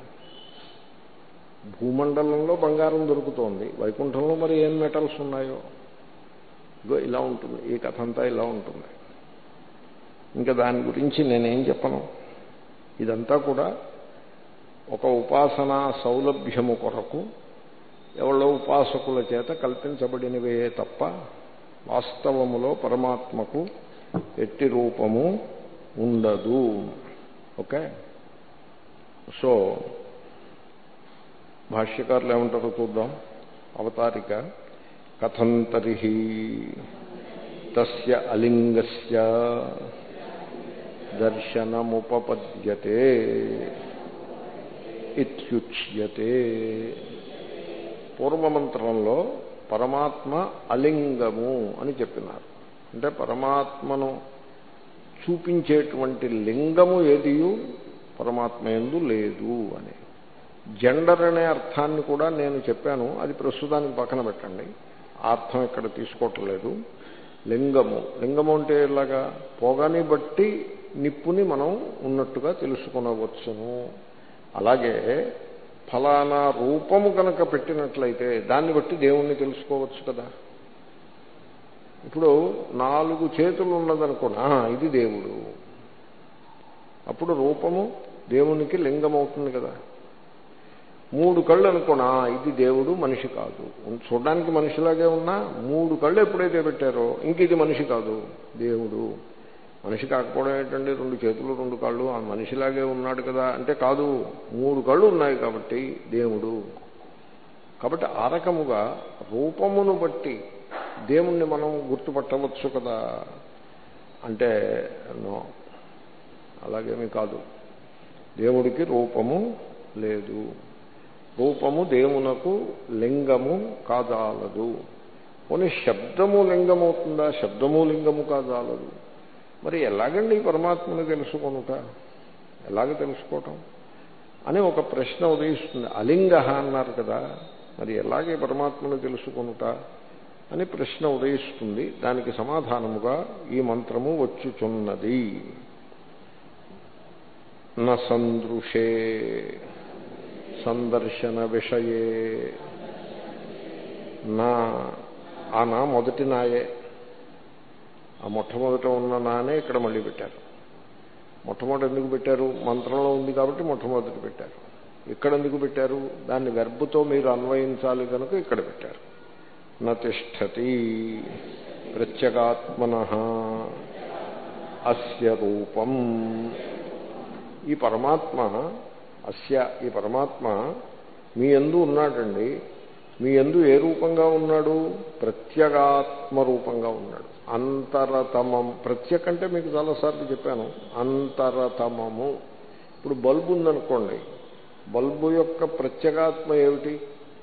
భూమండలంలో బంగారం దొరుకుతోంది, వైకుంఠంలో మరి ఏం మెటల్స్ ఉన్నాయో? ఇగో ఇలా ఉంటుంది, ఈ కథ అంతా ఇలా ఉంటుంది. ఇంకా దాని గురించి నేనేం చెప్పను. ఇదంతా కూడా ఒక ఉపాసనా సౌలభ్యము కొరకు ఎవరో ఉపాసకుల చేత కల్పించబడినవే తప్ప వాస్తవములో పరమాత్మకు ఎట్టి రూపము ఉండదు. ఓకే. సో భాష్యకారులు ఏమంటారో చూద్దాం. అవతారిక కథం తరిహి తస్య అలింగస్య దర్శనముపపద్యతే ఇత్యుచ్యతే. పూర్వమంత్రంలో పరమాత్మ అలింగము అని చెప్పినారు. అంటే పరమాత్మను చూపించేటువంటి లింగము ఏదియు పరమాత్మ యందు లేదు అని. జెండర్ అనే అర్థాన్ని కూడా నేను చెప్పాను, అది ప్రస్తుతానికి పక్కన పెట్టండి, ఆ అర్థం ఇక్కడ తీసుకోవటం లేదు. లింగము, లింగము అంటే ఇలాగా పొగని బట్టి నిప్పుని మనం ఉన్నట్టుగా తెలుసుకునవచ్చును. అలాగే ఫలానా రూపము కనుక పెట్టినట్లయితే దాన్ని బట్టి దేవుణ్ణి తెలుసుకోవచ్చు కదా. ఇప్పుడు 4 చేతులు ఉన్నదనుకున్నా ఇది దేవుడు, అప్పుడు రూపము దేవునికి లింగం అవుతుంది కదా. 3 కళ్ళు అనుకున్నా ఇది దేవుడు, మనిషి కాదు. చూడడానికి మనిషిలాగే ఉన్నా 3 కళ్ళు ఎప్పుడైతే పెట్టారో ఇంక ఇది మనిషి కాదు, దేవుడు. మనిషి కాకపోవడం ఏంటండి, 2 చేతులు 2 కాళ్ళు, ఆ మనిషిలాగే ఉన్నాడు కదా అంటే కాదు, 3 కళ్ళు ఉన్నాయి కాబట్టి దేవుడు. కాబట్టి ఆ రకముగా రూపమును బట్టి దేవుణ్ణి మనం గుర్తుపట్టవచ్చు కదా అంటే నో, అలాగేమీ కాదు. దేవుడికి రూపము లేదు. రూపము దేవునకు లింగము కాదాలదు. పోనీ శబ్దము లింగమవుతుందా? శబ్దము లింగము కాదాలదు. మరి ఎలాగండి పరమాత్మను తెలుసుకొనుట, ఎలాగ తెలుసుకోవటం అని ఒక ప్రశ్న ఉదయిస్తుంది. అలింగ అన్నారు కదా, మరి ఎలాగే పరమాత్మను తెలుసుకొనుట అని ప్రశ్న ఉదయిస్తుంది. దానికి సమాధానముగా ఈ మంత్రము వచ్చుచున్నది. న సందృశే సందర్శన విషయే నా. ఆ నా మొదటి నాయే, ఆ మొట్టమొదట ఉన్న నానే ఇక్కడ మళ్ళీ పెట్టారు. మొట్టమొదటి ఎందుకు పెట్టారు? మంత్రంలో ఉంది కాబట్టి మొట్టమొదటి పెట్టారు. ఇక్కడ ఎందుకు పెట్టారు? దాన్ని వెర్బుతో మీరు అన్వయించాలి కనుక ఇక్కడ పెట్టారు. నతిష్ఠతి ప్రత్యేగాత్మనః అస్య రూపం. ఈ పరమాత్మ ఈ పరమాత్మ మీ యందు ఉన్నాడండి. మీ యందు ఏ రూపంగా ఉన్నాడు? ప్రత్యేగాత్మ రూపంగా ఉన్నాడు. అంతరతమం. ప్రత్యేక అంటే మీకు చాలాసార్లు చెప్పాను, అంతరతమము. ఇప్పుడు బల్బు ఉందనుకోండి, బల్బు యొక్క ప్రత్యేగాత్మ ఏమిటి?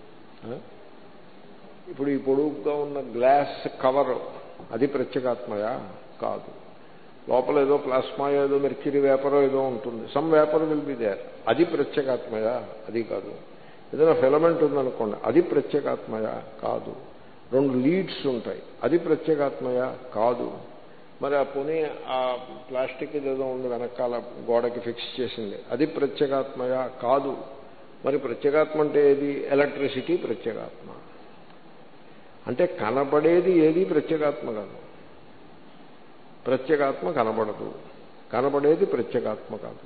ఇప్పుడు ఈ పొడుగుగా ఉన్న గ్లాస్ కవర్ అది ప్రత్యేగాత్మయా? కాదు. లోపల ఏదో ప్లాస్మా, ఏదో మెర్క్యూరీ వేపరో ఏదో ఉంటుంది. Some vapour will be there. అది ప్రత్యేగాత్మయా? అది కాదు. ఏదైనా ఫిలమెంట్ ఉందనుకోండి, అది ప్రత్యేగాత్మయా? కాదు. 2 లీడ్స్ ఉంటాయి, అది ప్రత్యేగాత్మయా? కాదు. మరి ఆ పోనీ ఆ ప్లాస్టిక్ ఏదో ఉంది వెనకాల గోడకి ఫిక్స్ చేసింది, అది ప్రత్యేగాత్మయా? కాదు. మరి ప్రత్యేగాత్మ అంటే ఏది? ఎలక్ట్రిసిటీ ప్రత్యేగాత్మ. అంటే కనబడేది ఏది ప్రత్యేగాత్మ కాదు. ప్రత్యేగాత్మ కనబడదు, కనబడేది ప్రత్యేగాత్మ కాదు.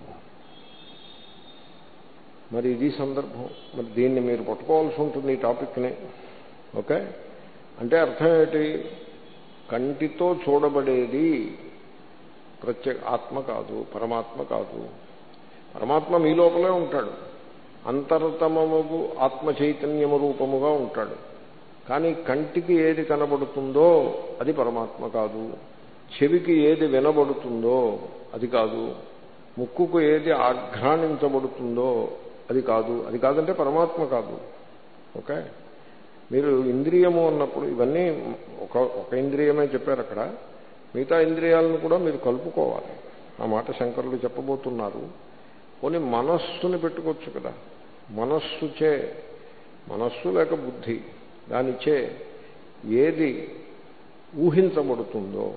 మరి ఇది సందర్భం. మరి దీన్ని మీరు పట్టుకోవాల్సి ఉంటుంది, ఈ టాపిక్ని. ఓకే, అంటే అర్థం ఏంటి? కంటితో చూడబడేది ప్రత్యేక ఆత్మ కాదు, పరమాత్మ కాదు. పరమాత్మ మీ లోపలే ఉంటాడు, అంతర్తమముగు ఆత్మ చైతన్యము రూపముగా ఉంటాడు. కానీ కంటికి ఏది కనబడుతుందో అది పరమాత్మ కాదు. చెవికి ఏది వినబడుతుందో అది కాదు. ముక్కుకు ఏది ఆఘ్రాణించబడుతుందో అది కాదు. అది కాదంటే పరమాత్మ కాదు. ఓకే, మీరు ఇంద్రియము అన్నప్పుడు ఇవన్నీ ఒక ఇంద్రియమే చెప్పారు అక్కడ. మిగతా ఇంద్రియాలను కూడా మీరు కలుపుకోవాలి. ఆ మాట శంకరులు చెప్పబోతున్నారు. కొన్ని మనస్సుని పెట్టుకోవచ్చు కదా. మనస్సు లేక బుద్ధి, దానిచే ఏది ఊహించబడుతుందో,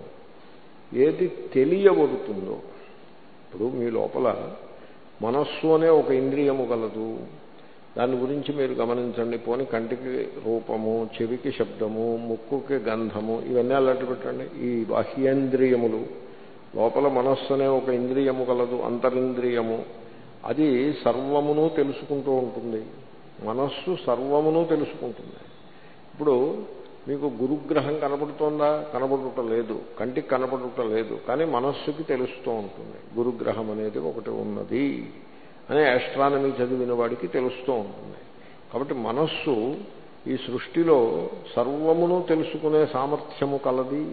ఏది తెలియబడుతుందో. ఇప్పుడు మీ లోపల మనస్సు అనే ఒక ఇంద్రియము గలదు. దాని గురించి మీరు గమనించండి. పోనీ కంటికి రూపము, చెవికి శబ్దము, ముక్కుకి గంధము, ఇవన్నీ అలాంటి పెట్టండి. ఈ బాహ్యేంద్రియములు లోపల మనస్సు అనే ఒక ఇంద్రియము గలదు, అంతరింద్రియము. అది సర్వమును తెలుసుకుంటూ ఉంటుంది. మనస్సు సర్వమును తెలుసుకుంటుంది. ఇప్పుడు మీకు గురుగ్రహం కనపడుతోందా? కనపడటం లేదు. కంటికి కనపడటం లేదు. కానీ మనస్సుకి తెలుస్తూ ఉంటుంది గురుగ్రహం అనేది ఒకటి ఉన్నది అనే ఆస్ట్రానమీ చదివిన వాడికి తెలుస్తూ ఉంటుంది. కాబట్టి మనస్సు ఈ సృష్టిలో సర్వమును తెలుసుకునే సామర్థ్యము కలది.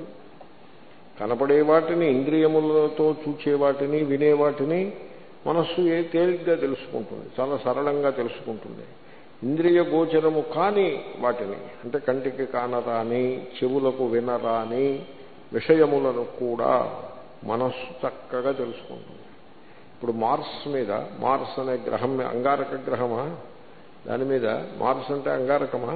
కనపడే వాటిని, ఇంద్రియములతో చూచే వాటిని, వినేవాటిని మనస్సు తేలిగ్గా తెలుసుకుంటుంది, చాలా సరళంగా తెలుసుకుంటుంది. ఇంద్రియ గోచరము కాని వాటిని, అంటే కంటికి కానరాని, చెవులకు వినరాని విషయములను కూడా మనస్సు చక్కగా తెలుసుకుంటుంది. ఇప్పుడు మార్స్ అనే గ్రహం, అంగారక గ్రహమా? దాని మీద మార్స్ అంటే అంగారకమా?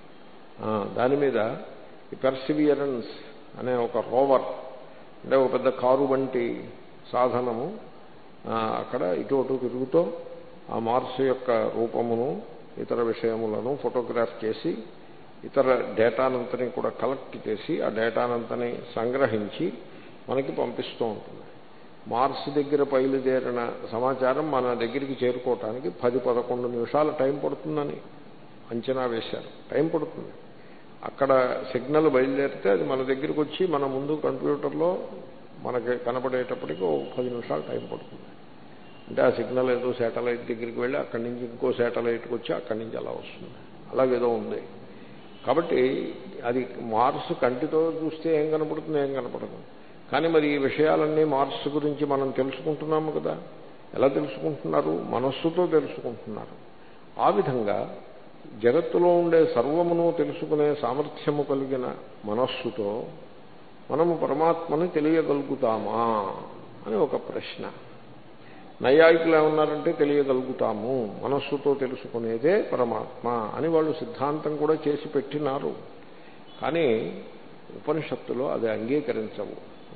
దాని మీద ఈ పర్సివియరెన్స్ అనే ఒక రోవర్, అంటే ఒక పెద్ద కారు వంటి సాధనము అక్కడ ఇటు అటు తిరుగుతూ ఆ మార్స్ యొక్క రూపమును, ఇతర విషయములను ఫోటోగ్రాఫ్ చేసి, ఇతర డేటానంతని కూడా కలెక్ట్ చేసి, ఆ డేటానంతని సంగ్రహించి మనకి పంపిస్తూ ఉంటుంది. మార్స్ దగ్గర బయలుదేరిన సమాచారం మన దగ్గరికి చేరుకోవటానికి 10-11 నిమిషాల టైం పడుతుందని అంచనా వేశారు. టైం పడుతుంది. అక్కడ సిగ్నల్ బయలుదేరితే అది మన దగ్గరికి వచ్చి మన ముందు కంప్యూటర్లో మనకి కనపడేటప్పటికి 10 నిమిషాలు టైం పడుతుంది. అంటే ఆ సిగ్నల్ ఏదో శాటిలైట్ దగ్గరికి వెళ్ళి అక్కడి నుంచి ఇంకో శాటిలైట్కి వచ్చి అక్కడి నుంచి అలా వస్తుంది. అలాగేదో ఉంది. కాబట్టి అది మార్స్ కంటితో చూస్తే ఏం కనపడుతుంది? ఏం కనపడదు. కానీ మరి ఈ విషయాలన్నీ మార్స్ గురించి మనం తెలుసుకుంటున్నాము కదా. ఎలా తెలుసుకుంటున్నారు? మనస్సుతో తెలుసుకుంటున్నారు. ఆ విధంగా జగత్తులో ఉండే సర్వమును తెలుసుకునే సామర్థ్యము కలిగిన మనస్సుతో మనము పరమాత్మని తెలియగలుగుతామా అని ఒక ప్రశ్న. నైయాయికులు ఏమన్నారంటే తెలియగలుగుతాము, మనస్సుతో తెలుసుకునేదే పరమాత్మ అని వాళ్ళు సిద్ధాంతం కూడా చేసి పెట్టినారు. కానీ ఉపనిషత్తులో అది అంగీకరించవు.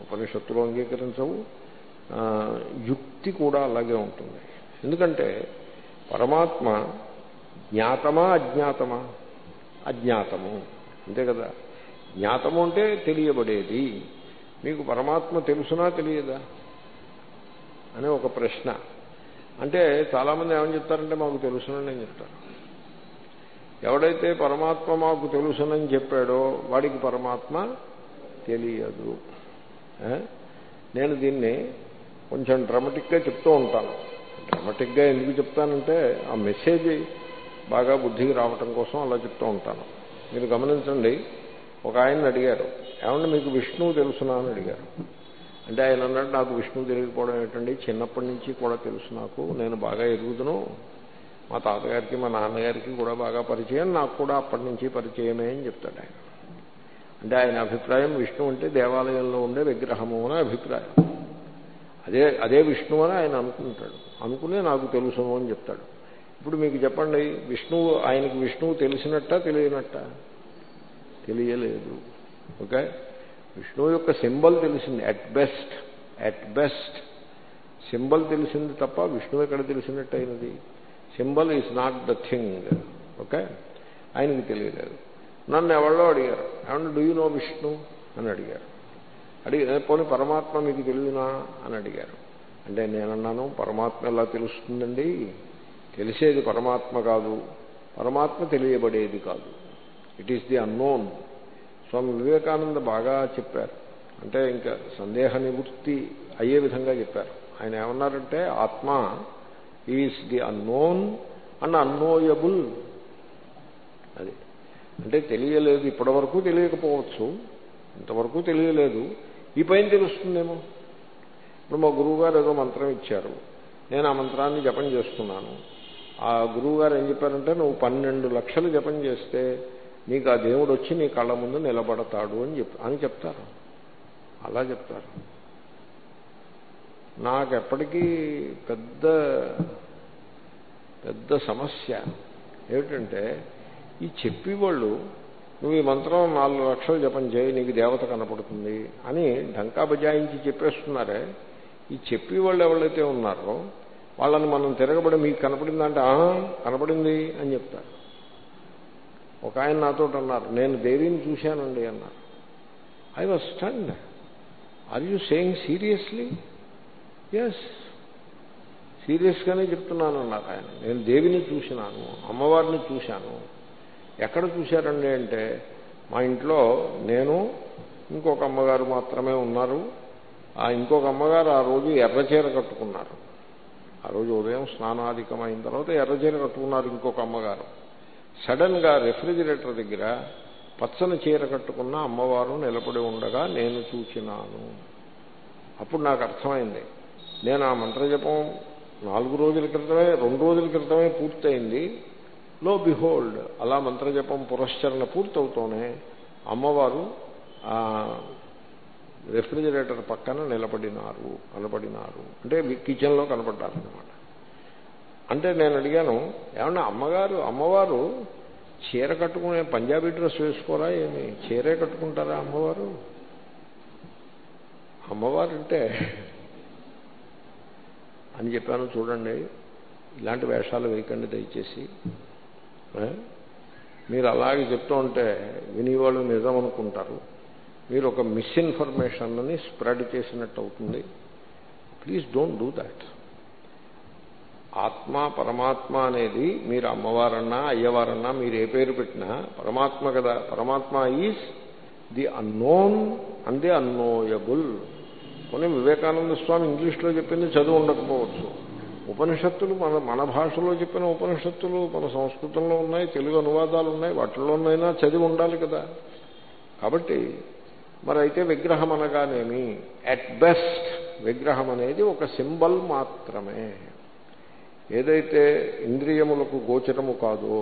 యుక్తి కూడా అలాగే ఉంటుంది. ఎందుకంటే పరమాత్మ జ్ఞాతమా అజ్ఞాతమా? అజ్ఞాతము, అంతే కదా. జ్ఞాతము అంటే తెలియబడేది. మీకు పరమాత్మ తెలుసునా తెలియదా? అని ఒక ప్రశ్న. అంటే చాలామంది ఏమని చెప్తారంటే మాకు తెలుసునని నేను చెప్తాను. ఎవడైతే పరమాత్మ మాకు తెలుసునని చెప్పాడో వాడికి పరమాత్మ తెలియదు. నేను దీన్ని కొంచెం డ్రామాటిక్గా చెప్తూ ఉంటాను. డ్రామాటిక్గా ఎందుకు చెప్తానంటే ఆ మెసేజ్ బాగా బుద్ధికి రావటం కోసం అలా చెప్తూ ఉంటాను. మీరు గమనించండి, ఒక ఆయన్ని అడిగారు, ఏమన్నా మీకు విష్ణువు తెలుసునా అని అడిగారు. అంటే ఆయన అన్నాడు, నాకు విష్ణువు తెలియకపోవడం ఏంటండి, చిన్నప్పటి నుంచి కూడా తెలుసు, నాకు నేను బాగా ఎరుగుదును, మా తాతగారికి మా నాన్నగారికి కూడా బాగా పరిచయం, నాకు కూడా అప్పటి నుంచి పరిచయమే అని చెప్తాడు ఆయన. అంటే ఆయన అభిప్రాయం విష్ణువు అంటే దేవాలయంలో ఉండే విగ్రహము అని అభిప్రాయం. అదే విష్ణువు అని ఆయన అనుకుంటాడు. అనుకునే నాకు తెలుసును అని చెప్తాడు. ఇప్పుడు మీకు చెప్పండి, ఆయనకి విష్ణువు తెలిసినట్ట తెలియనట్ట? తెలియలేదు. ఓకే, విష్ణువు యొక్క సింబల్ తెలిసింది. అట్ బెస్ట్ సింబల్ తెలిసింది తప్ప విష్ణువు ఎక్కడ తెలిసినట్టు అయినది? Symbol is not the thing. Okay, ఆయనకి తెలియలేదు. నన్ను ఎవరో అడిగారు, ఏమన్నా డూ యూ నో విష్ణు అని అడిగారు. పోనీ పరమాత్మ మీకు తెలియనా అని అడిగారు. అంటే నేనన్నాను, పరమాత్మ ఎలా తెలుస్తుందండి, తెలిసేది పరమాత్మ కాదు, పరమాత్మ తెలియబడేది కాదు. It is the unknown. Swami Vivekananda బాగా చెప్పారు. అంటే ఇంకా సందేహ నివృత్తి అయ్యే విధంగా చెప్పారు. ఆయన ఏమన్నారంటే, atma is the unknown and unknowable. అది అంటే తెలియలేదు, ఇప్పటివరకు తెలియకపోవచ్చు, ఇంతవరకు తెలియలేదు, ఈ పైన తెలుస్తుందేమో. ఇప్పుడు మా గురువుగారు ఏదో మంత్రం ఇచ్చారు, నేను ఆ మంత్రాన్ని జపం చేస్తున్నాను. ఆ గురువుగారు ఏం చెప్పారంటే, నువ్వు 12 లక్షలు జపం చేస్తే నీకు ఆ దేవుడు వచ్చి నీ కళ్ళ ముందు నిలబడతాడు అని చెప్తారు. అలా చెప్తారు. నాకెప్పటికీ పెద్ద పెద్ద సమస్య ఏమిటంటే, ఈ చెప్పేవాళ్ళు నువ్వు ఈ మంత్రం 4 లక్షలు జపం చేయి నీకు దేవత కనపడుతుంది అని ఢంకా బజాయించి చెప్పేస్తున్నారే, ఈ చెప్పేవాళ్ళు ఎవరైతే ఉన్నారో వాళ్ళని మనం తిరగబడి మీకు కనపడిందంటే కనపడింది అని చెప్తారు. ఒక ఆయన నాతో అన్నారు, నేను దేవిని చూశానండి అన్నారు. I was stunned. Are you saying seriously? Yes, సీరియస్గానే చెప్తున్నాను అన్నారు ఆయన. నేను దేవిని చూసినాను, అమ్మవారిని చూశాను. ఎక్కడ చూశారండి అంటే, మా ఇంట్లో నేను ఇంకొక అమ్మగారు మాత్రమే ఉన్నారు. ఆ ఇంకొక అమ్మగారు ఆ రోజు ఎర్రచీర కట్టుకున్నారు. ఆ రోజు ఉదయం స్నానాధికం అయిన తర్వాత ఎర్రచీర కట్టుకున్నారు ఇంకొక అమ్మగారు. సడన్గా రెఫ్రిజిరేటర్ దగ్గర పచ్చని చీర కట్టుకున్న అమ్మవారు నిలబడి ఉండగా నేను చూచినాను. అప్పుడు నాకు అర్థమైంది, నేను ఆ మంత్రజపం 2 రోజుల క్రితమే పూర్తయింది. లో బిహోల్డ్, అలా మంత్రజపం పురస్చరణ పూర్తవుతూనే అమ్మవారు రెఫ్రిజిరేటర్ పక్కన నిలబడినారు. అంటే కిచెన్లో కనపడ్డారన్నమాట. అంటే నేను అడిగాను, ఏమన్నా అమ్మవారు చీర కట్టుకునే పంజాబీ డ్రెస్ వేసుకోరా ఏమి, చీరే కట్టుకుంటారా అమ్మవారు? అమ్మవారు అంటే అని చెప్పాను. చూడండి, ఇలాంటి వేషాలు వేయకండి దయచేసి. మీరు అలాగే చెప్తూ ఉంటే వినేవాళ్ళు నిజం అనుకుంటారు. మీరు ఒక మిస్ఇన్ఫర్మేషన్ని స్ప్రెడ్ చేసినట్టు అవుతుంది. Please don't do that. ఆత్మ పరమాత్మ అనేది మీరు అమ్మవారన్నా అయ్యవారన్నా మీరు ఏ పేరు పెట్టినా పరమాత్మ కదా. Paramatma is the unknown and the unknowable. కొన్ని వివేకానంద స్వామి ఇంగ్లీష్లో చెప్పింది చదువు ఉండకపోవచ్చు. ఉపనిషత్తులు మన భాషలో చెప్పిన ఉపనిషత్తులు మన సంస్కృతంలో ఉన్నాయి, తెలుగు అనువాదాలు ఉన్నాయి, వాటిల్లోనైనా చదివి ఉండాలి కదా. కాబట్టి మరి అయితే విగ్రహం అనగానేమి, అట్ బెస్ట్ విగ్రహం అనేది ఒక సింబల్ మాత్రమే. ఏదైతే ఇంద్రియములకు గోచరము కాదో,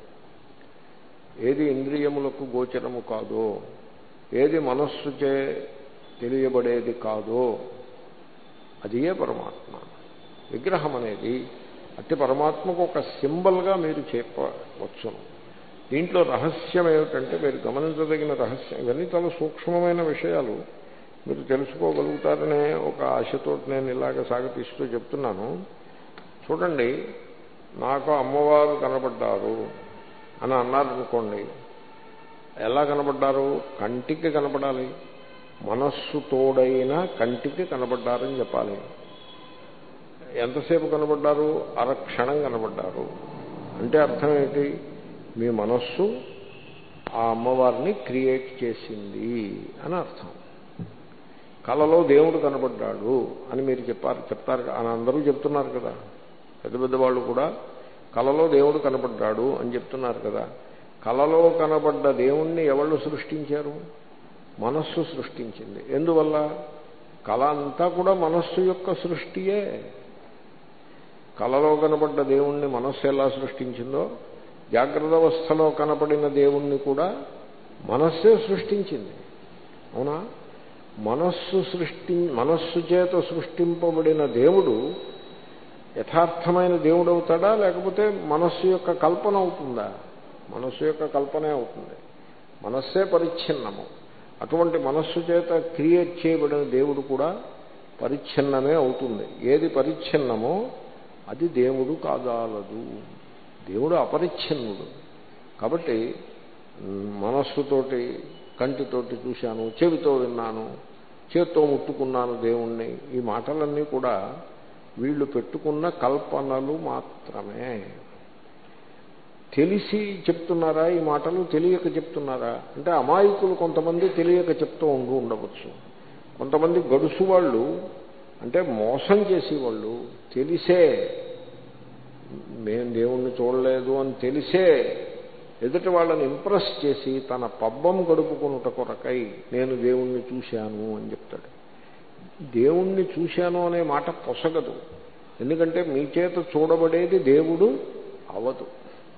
ఏది మనస్సుచే తెలియబడేది కాదో అదియే పరమాత్మ. విగ్రహం అనేది అట్టి పరమాత్మకు ఒక సింబల్గా మీరు చెప్పవచ్చును. దీంట్లో రహస్యం ఏమిటంటే, మీరు గమనించదగిన రహస్యం, ఇవన్నీ చాలా సూక్ష్మమైన విషయాలు, మీరు తెలుసుకోగలుగుతారనే ఒక ఆశతో నేను ఇలాగ సాగతీస్తూ చెప్తున్నాను. చూడండి, నాకు అమ్మవారు కనపడ్డారు అని అన్నారనుకోండి, ఎలా కనపడ్డారు? కంటికి కనపడాలి, మనస్సు తోడైన కంటికి కనపడ్డారని చెప్పాలి. ఎంతసేపు కనబడ్డారు? అరక్షణం కనబడ్డారు. అంటే అర్థం ఏంటి? మీ మనస్సు ఆ అమ్మవారిని క్రియేట్ చేసింది అని అర్థం. కలలో దేవుడు కనబడ్డాడు అని మీరు చెప్తారు అని అందరూ చెప్తున్నారు కదా. పెద్ద పెద్ద వాళ్ళు కూడా కలలో దేవుడు కనబడ్డాడు అని చెప్తున్నారు కదా. కలలో కనబడ్డ దేవుణ్ణి ఎవళ్ళు సృష్టించారు? మనస్సు సృష్టించింది. ఎందువల్ల? కళ అంతా కూడా మనస్సు యొక్క సృష్టియే. కళలో కనబడ్డ దేవుణ్ణి మనస్సు ఎలా సృష్టించిందో, జాగ్రత్త అవస్థలో కనపడిన దేవుణ్ణి కూడా మనస్సే సృష్టించింది. అవునా? మనస్సు చేత సృష్టింపబడిన దేవుడు యథార్థమైన దేవుడు అవుతాడా, లేకపోతే మనస్సు యొక్క కల్పన అవుతుందా? మనస్సు యొక్క కల్పనే అవుతుంది. మనస్సే పరిచ్ఛిన్నము. అటువంటి మనస్సు చేత క్రియేట్ చేయబడిన దేవుడు కూడా పరిచ్ఛిన్నమే అవుతుంది. ఏది పరిచ్ఛిన్నమో అది దేవుడు కాదాలదు. దేవుడు అపరిచ్ఛిన్నుడు. కాబట్టి మనస్సుతోటి, కంటితోటి చూశాను, చెవితో విన్నాను, చేత్తో ముట్టుకున్నాను దేవుణ్ణి, ఈ మాటలన్నీ కూడా వీళ్ళు పెట్టుకున్న కల్పనలు మాత్రమే. తెలిసి చెప్తున్నారా ఈ మాటలు, తెలియక చెప్తున్నారా? అంటే అమాయకులు కొంతమంది తెలియక చెప్తూ ఉండవచ్చు. కొంతమంది గడుసు వాళ్ళు, అంటే మోసం చేసేవాళ్ళు, తెలిసే, మేము దేవుణ్ణి చూడలేదు అని తెలిసే ఎదుటి వాళ్ళని ఇంప్రెస్ చేసి తన పబ్బం గడుపుకున్నట కొరకై నేను దేవుణ్ణి చూశాను అని చెప్తాడు. దేవుణ్ణి చూశాను అనే మాట పొసగదు. ఎందుకంటే మీ చేత చూడబడేది దేవుడు అవదు.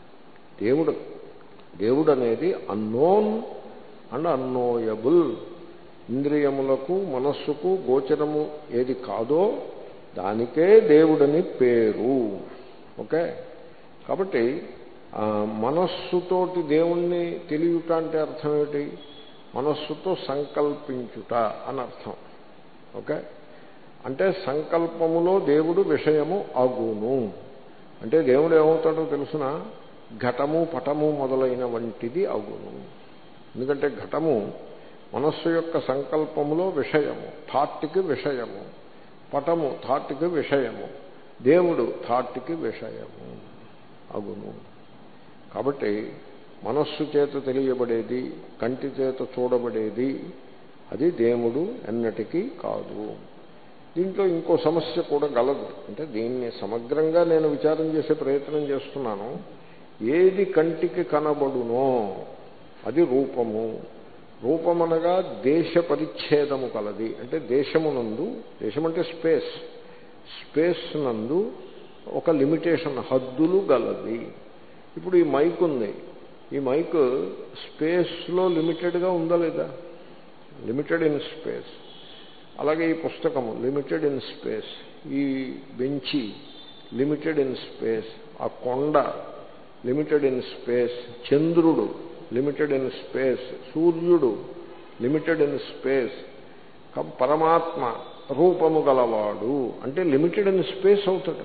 దేవుడు అనేది అన్నోన్ అండ్ అన్నోయబుల్. ఇంద్రియములకు, మనస్సుకు గోచరము ఏది కాదో దానికే దేవుడని పేరు. ఓకే. కాబట్టి మనస్సుతోటి దేవుణ్ణి తెలియట అంటే అర్థం ఏమిటి? మనస్సుతో సంకల్పించుట అని అర్థం. ఓకే. అంటే సంకల్పములో దేవుడు విషయము అగును. అంటే దేవుడు ఏమవుతాడో తెలుసిన, ఘటము పటము మొదలైన వంటిది అగును. ఎందుకంటే ఘటము మనస్సు యొక్క సంకల్పములో విషయము, థాట్కి విషయము. పటము థాట్కి విషయము. దేవుడు థాట్కి విషయము అగును. కాబట్టి మనస్సు చేత తెలియబడేది, కంటి చేత చూడబడేది అది దేవుడు ఎన్నటికీ కాదు. దీంట్లో ఇంకో సమస్య కూడా గలదు. అంటే దీన్ని సమగ్రంగా నేను విచారం చేసే ప్రయత్నం చేస్తున్నాను. ఏది కంటికి కనబడునో అది రూపము. రూపమనగా దేశ పరిచ్ఛేదము కలది. అంటే దేశమునందు, దేశం అంటే స్పేస్ నందు ఒక లిమిటేషన్, హద్దులు గలది. ఇప్పుడు ఈ మైక్ ఉంది. ఈ మైక్ స్పేస్లో లిమిటెడ్గా ఉందా లేదా? Limited in space. అలాగే ఈ పుస్తకము లిమిటెడ్ ఇన్ స్పేస్. ఈ బెంచి లిమిటెడ్ ఇన్ స్పేస్. ఆ కొండ లిమిటెడ్ ఇన్ స్పేస్. చంద్రుడు లిమిటెడ్ ఇన్ స్పేస్. సూర్యుడు లిమిటెడ్ ఇన్ స్పేస్. పరమాత్మ రూపము గలవాడు అంటే లిమిటెడ్ ఇన్ స్పేస్ అవుతాడు.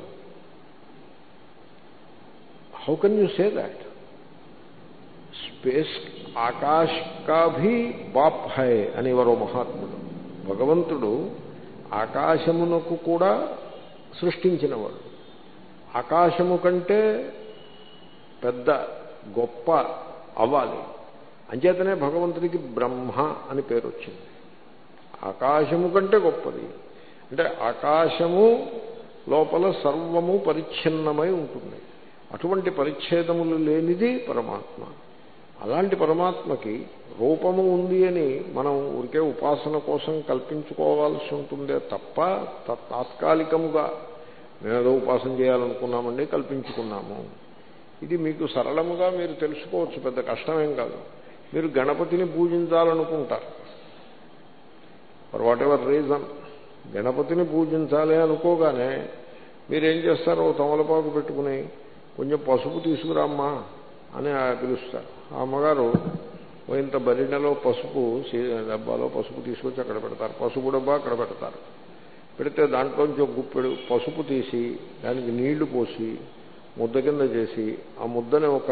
How can you say that? Space ఆకాశ్ కా భీ బాప్ హై అనేవారో మహాత్ముడు. భగవంతుడు ఆకాశమునకు కూడా సృష్టించినవాడు. ఆకాశము కంటే పెద్ద గొప్ప అవ్వాలి. అంచేతనే భగవంతుడికి బ్రహ్మ అని పేరు వచ్చింది. ఆకాశము కంటే గొప్పది. అంటే ఆకాశము లోపల సర్వము పరిచ్ఛిన్నమై ఉంటుంది. అటువంటి పరిచ్ఛేదములు లేనిది పరమాత్మ. అలాంటి పరమాత్మకి రూపము ఉంది అని మనం ఊరికే ఉపాసన కోసం కల్పించుకోవాల్సి ఉంటుందే తప్ప తాత్కాలికముగా మేమేదో ఉపాసన చేయాలనుకున్నామండి, కల్పించుకున్నాము. ఇది మీకు సరళముగా మీరు తెలుసుకోవచ్చు, పెద్ద కష్టమేం కాదు. మీరు గణపతిని పూజించాలనుకుంటారు, ఫర్ వాట్ ఎవర్ రీజన్ గణపతిని పూజించాలి అనుకోగానే మీరేం చేస్తారో తమలపాకు పెట్టుకుని కొంచెం పసుపు తీసుకురామ్మా అని పిలుస్తారు. ఆ అమ్మగారు ఇంత బరిణలో పసుపు, డబ్బాలో పసుపు తీసుకొచ్చి అక్కడ పెడతారు. పసుపు డబ్బా అక్కడ పెడతారు. పెడితే దాంట్లోంచి ఒక గుప్పెడు పసుపు తీసి దానికి నీళ్లు పోసి ముద్ద కింద చేసి ఆ ముద్దని ఒక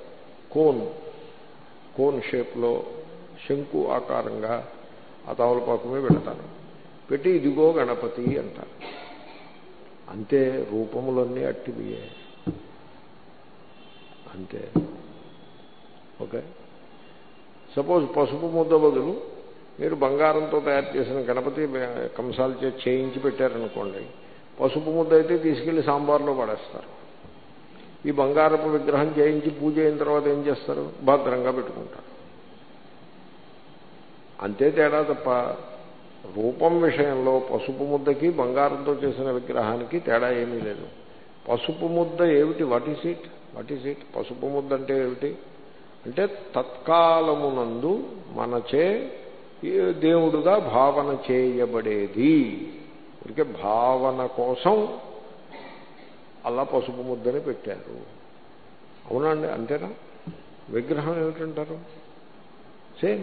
కోన్ షేప్లో శంకు ఆకారంగా ఆ తమలపాకు మీద పెడతారు. పెట్టి ఇదిగో గణపతి అంటారు. అంతే, రూపములన్నీ అట్టివియే అంతే. ఓకే, సపోజ్ పసుపు ముద్ద బదులు మీరు బంగారంతో తయారు చేసిన గణపతి కంసాలు చేయించి పెట్టారనుకోండి, పసుపు ముద్ద అయితే తీసుకెళ్లి సాంబార్లో పడేస్తారు. ఈ బంగారపు విగ్రహం చేయించి పూజ అయిన తర్వాత ఏం చేస్తారు? భద్రంగా పెట్టుకుంటారు. అంతే తేడా తప్ప రూపం విషయంలో పసుపు ముద్దకి బంగారంతో చేసిన విగ్రహానికి తేడా ఏమీ లేదు. పసుపు ముద్ద ఏమిటి? What is it? పసుపు ముద్ద అంటే ఏమిటి అంటే తత్కాలమునందు మనచే దేవుడుగా భావన చేయబడేది. ఇక భావన కోసం అలా పసుపు ముద్దని పెట్టారు. అవునండి, అంతేనా? విగ్రహం ఏమిటంటారు? సేమ్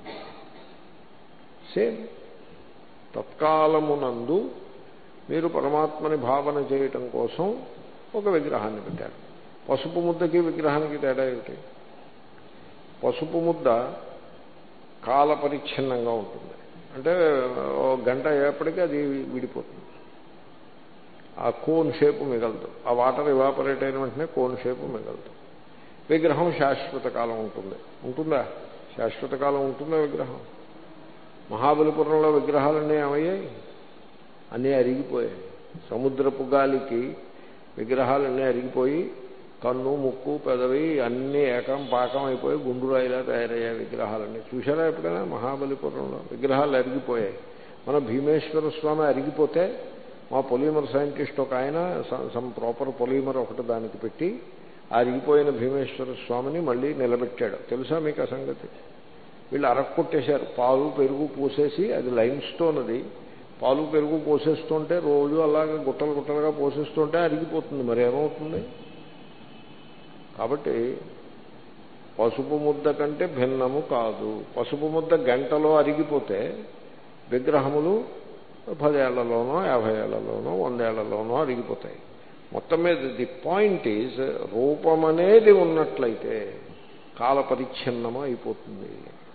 తత్కాలమునందు మీరు పరమాత్మని భావన చేయటం కోసం ఒక విగ్రహాన్ని పెట్టారు. పసుపు ముద్దకి విగ్రహానికి తేడా ఏమిటి? పసుపు ముద్ద కాలపరిచ్ఛిన్నంగా ఉంటుంది. అంటే గంట అయ్యేప్పటికీ అది విడిపోతుంది. ఆ కోన్ షేపు మిగలదు. ఆ వాటర్ ఇవాపరేట్ అయిన వెంటనే కోన్ షేపు మిగలదు. విగ్రహం శాశ్వత కాలం ఉంటుందా? శాశ్వత కాలం ఉంటుందా విగ్రహం? మహాబలిపురంలో విగ్రహాలన్నీ ఏమయ్యాయి? అన్నీ అరిగిపోయాయి. సముద్రపు గాలికి విగ్రహాలన్నీ అరిగిపోయి కన్ను, ముక్కు, పెదవి అన్నీ ఏకం పాకం అయిపోయి గుండురాయిలా తయారయ్యాయి విగ్రహాలన్నీ. చూసారా ఎప్పుడైనా? మహాబలిపురంలో విగ్రహాలు అరిగిపోయాయి. మన భీమేశ్వర స్వామి అరిగిపోతే మా పొలిమర్ సైంటిస్ట్ ఒక ఆయన సమ్ ప్రాపర్ పొలిమర్ ఒకటి దానికి పెట్టి అరిగిపోయిన భీమేశ్వర స్వామిని మళ్ళీ నిలబెట్టాడు. తెలుసా మీకు ఆ సంగతి? వీళ్ళు అరక్కొట్టేశారు. పాలు పెరుగు పోసేసి, అది లైమ్ స్టోన్, అది పాలు పెరుగు పోసేస్తుంటే రోజు అలాగే గుట్టలు గుట్టలుగా పోసేస్తుంటే అరిగిపోతుంది. మరి ఏమవుతుంది? కాబట్టి పసుపు ముద్ద కంటే భిన్నము కాదు. పసుపు ముద్ద గంటలో అరిగిపోతే విగ్రహములు 10 ఏళ్లలోనో 50 ఏళ్లలోనో 100 ఏళ్లలోనో అరిగిపోతాయి. మొత్తం మీద ది పాయింట్ ఈజ్, రూపం అనేది ఉన్నట్లయితే కాలపరిచ్ఛిన్నము అయిపోతుంది.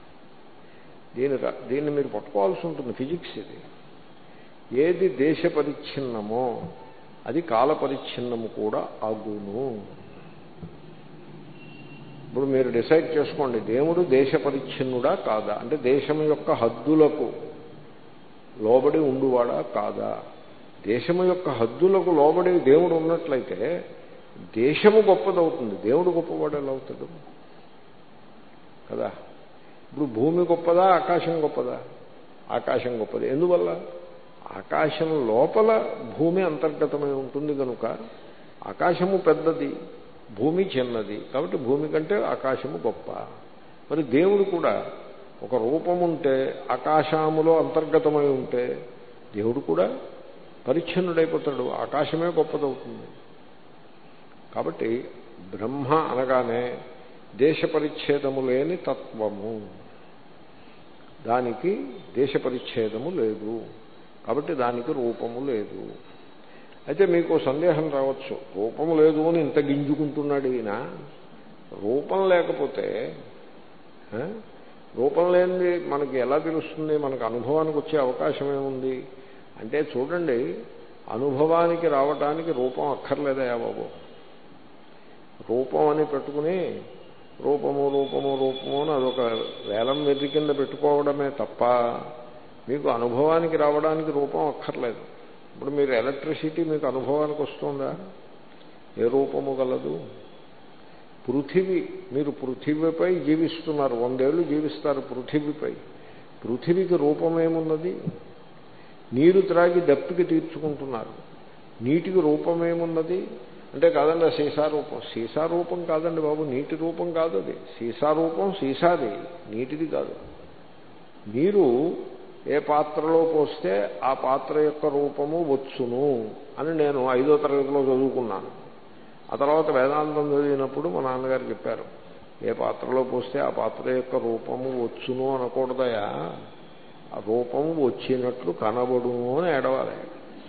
దీన్ని మీరు పట్టుకోవాల్సి ఉంటుంది. ఫిజిక్స్ ఇది. ఏది దేశపరిచ్ఛిన్నమో అది కాలపరిచ్ఛిన్నము కూడా అగును. ఇప్పుడు మీరు డిసైడ్ చేసుకోండి, దేవుడు దేశపరిచ్ఛిన్నుడా కాదా? అంటే దేశం యొక్క హద్దులకు లోబడి ఉండువాడా కాదా? దేశము యొక్క హద్దులకు లోబడి దేవుడు ఉన్నట్లయితే దేశము గొప్పదవుతుంది. దేవుడు గొప్పవాడు ఎలా అవుతాడు కదా? ఇప్పుడు భూమి గొప్పదా, ఆకాశం గొప్పదా? ఆకాశం గొప్పది. ఎందువల్ల? ఆకాశం లోపల భూమి అంతర్గతమై ఉంటుంది కనుక ఆకాశము పెద్దది, భూమి చిన్నది. కాబట్టి భూమి కంటే ఆకాశము గొప్ప. మరి దేవుడు కూడా ఒక రూపముంటే ఆకాశములో అంతర్గతమై ఉంటే దేవుడు కూడా పరిచ్ఛిన్నుడైపోతాడు. ఆకాశమే గొప్పదవుతుంది. కాబట్టి బ్రహ్మ అనగానే దేశపరిచ్ఛేదము లేని తత్వము, దానికి దేశపరిచ్ఛేదము లేదు. కాబట్టి దానికి రూపము లేదు. అయితే మీకు సందేహం రావచ్చు, రూపము లేదు అని ఇంత గింజుకుంటున్నాడు ఈయన. రూపం లేకపోతే, రూపం లేనిది మనకి ఎలా తెలుస్తుంది? మనకు అనుభవానికి వచ్చే అవకాశం ఏముంది అంటే, చూడండి, అనుభవానికి రావటానికి రూపం అక్కర్లేదయా బాబు. రూపం అని పెట్టుకుని రూపము రూపము రూపము అని అదొక వేలం వెర్రి కింద పెట్టుకోవడమే తప్ప మీకు అనుభవానికి రావడానికి రూపం అక్కర్లేదు. ఇప్పుడు మీరు ఎలక్ట్రిసిటీ మీకు అనుభవానికి వస్తుందా? ఏ రూపము గలదు? పృథివీ, మీరు పృథివీపై జీవిస్తున్నారు, 100 ఏళ్ళు జీవిస్తారు పృథివీపై. పృథివీకి రూపమేమున్నది? నీరు త్రాగి దప్పికి తీర్చుకుంటున్నారు, నీటికి రూపమేమున్నది అంటే, కాదండి సీసారూపం. సీసారూపం కాదండి బాబు, నీటి రూపం కాదు అది. సీసారూపం సీసాది, నీటిది కాదు. నీరు ఏ పాత్రలో పోస్తే ఆ పాత్ర యొక్క రూపము వచ్చును అని నేను 5వ తరగతిలో చదువుకున్నాను. ఆ తర్వాత వేదాంతం చదివినప్పుడు మా నాన్నగారు చెప్పారు, ఏ పాత్రలో పోస్తే ఆ పాత్ర యొక్క రూపము వచ్చును అనకూడదయా, ఆ రూపము వచ్చినట్లు కనబడును అని ఏడవాలి.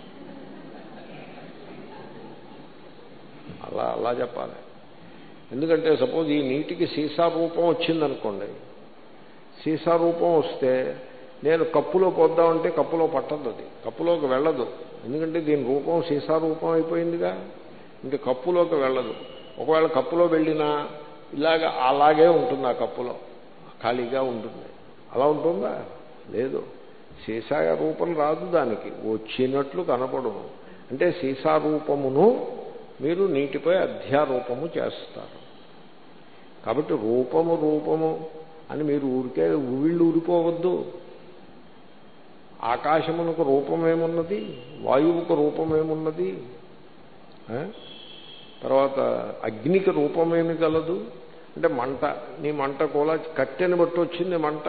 అలా చెప్పాలి. ఎందుకంటే సపోజ్ ఈ నీటికి సీసా రూపం వచ్చిందనుకోండి, సీసా రూపం వస్తే నేను కప్పులో పోద్దామంటే కప్పులో పట్టదు, అది కప్పులోకి వెళ్ళదు. ఎందుకంటే దీని రూపం సీసా రూపం అయిపోయిందిగా, ఇంకా కప్పులోకి వెళ్ళదు. ఒకవేళ కప్పులో వెళ్ళినా అలాగే ఉంటుంది, ఆ కప్పులో ఖాళీగా ఉంటుంది. అలా ఉంటుందా? లేదు. సీసా రూపం రాదు, దానికి వచ్చినట్లు కనపడము. అంటే సీసా రూపమును మీరు నీటిపై అధ్యారూపము చేస్తారు. కాబట్టి రూపము రూపము అని మీరు ఊరికే వీళ్ళు ఊరిపోవద్దు. ఆకాశమునకు రూపమేమున్నది, వాయువుకు రూపమేమున్నది, తర్వాత అగ్నికి రూపమేమి గలదు అంటే మంట. నీ మంట కూడా కట్టెని బట్టి వచ్చింది మంట,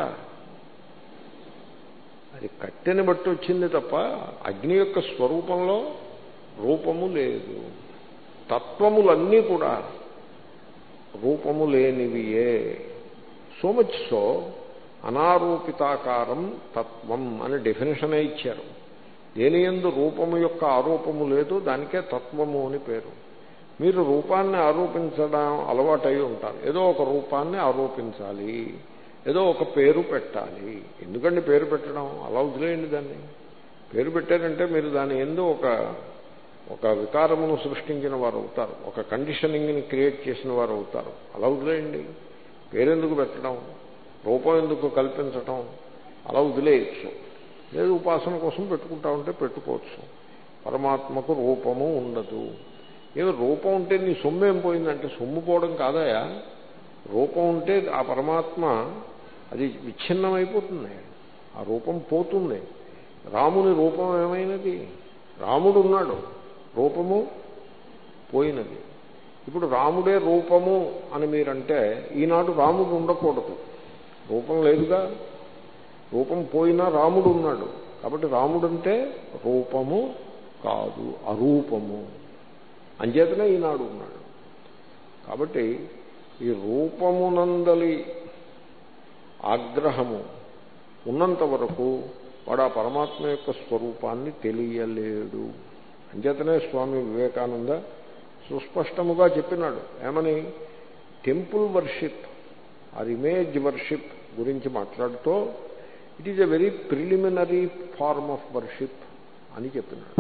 అది కట్టెని బట్టి వచ్చింది తప్ప అగ్ని యొక్క స్వరూపంలో రూపము లేదు. తత్వములన్నీ కూడా రూపము లేనివియే. సో మచ్ సో అనారూపితాకారం తత్వం అని డెఫినేషనే ఇచ్చారు. దేని యందు రూపము యొక్క ఆరోపము లేదు, దానికే తత్వము అని పేరు. మీరు రూపాన్ని ఆరోపించడం అలవాటై ఉంటారు. ఏదో ఒక రూపాన్ని ఆరోపించాలి, ఏదో ఒక పేరు పెట్టాలి. ఎందుకంటే పేరు పెట్టడం అలా వదిలేయండి. దాన్ని పేరు పెట్టారంటే మీరు దాని యందు ఒక వికారమును సృష్టించిన వారు అవుతారు, ఒక కండిషనింగ్ని క్రియేట్ చేసిన వారు అవుతారు. అలా వదిలేయండి. పేరెందుకు పెట్టడం, రూపం ఎందుకు కల్పించటం, అలా వదిలేయచ్చు. లేదు ఉపాసన కోసం పెట్టుకుంటా ఉంటే పెట్టుకోవచ్చు. పరమాత్మకు రూపము ఉండదు. ఏమి రూపం ఉంటే నీ సొమ్ము ఏం పోయిందంటే, సొమ్ము పోవడం కాదయా. రూపం ఉంటే ఆ పరమాత్మ అది విచ్ఛిన్నమైపోతుంది, ఆ రూపం పోతుంది. రాముని రూపం ఏమైనది? రాముడు ఉన్నాడు, రూపము పోయినది. ఇప్పుడు రాముడే రూపము అని మీరంటే ఈనాడు రాముడు ఉండకూడదు, రూపం లేదుగా. రూపం పోయినా రాముడు ఉన్నాడు. కాబట్టి రాముడంటే రూపము కాదు, అరూపము. అంచేతనే ఈనాడు ఉన్నాడు. కాబట్టి ఈ రూపమునందలి ఆగ్రహము ఉన్నంత వరకు వాడు ఆ పరమాత్మ యొక్క స్వరూపాన్ని తెలియలేడు. అంచేతనే స్వామి వివేకానంద సుస్పష్టముగా చెప్పినాడు. ఏమని? Temple worship or image worship గురించి మాట్లాడుతూ it is a very preliminary form of worship అని చెప్పినాడు.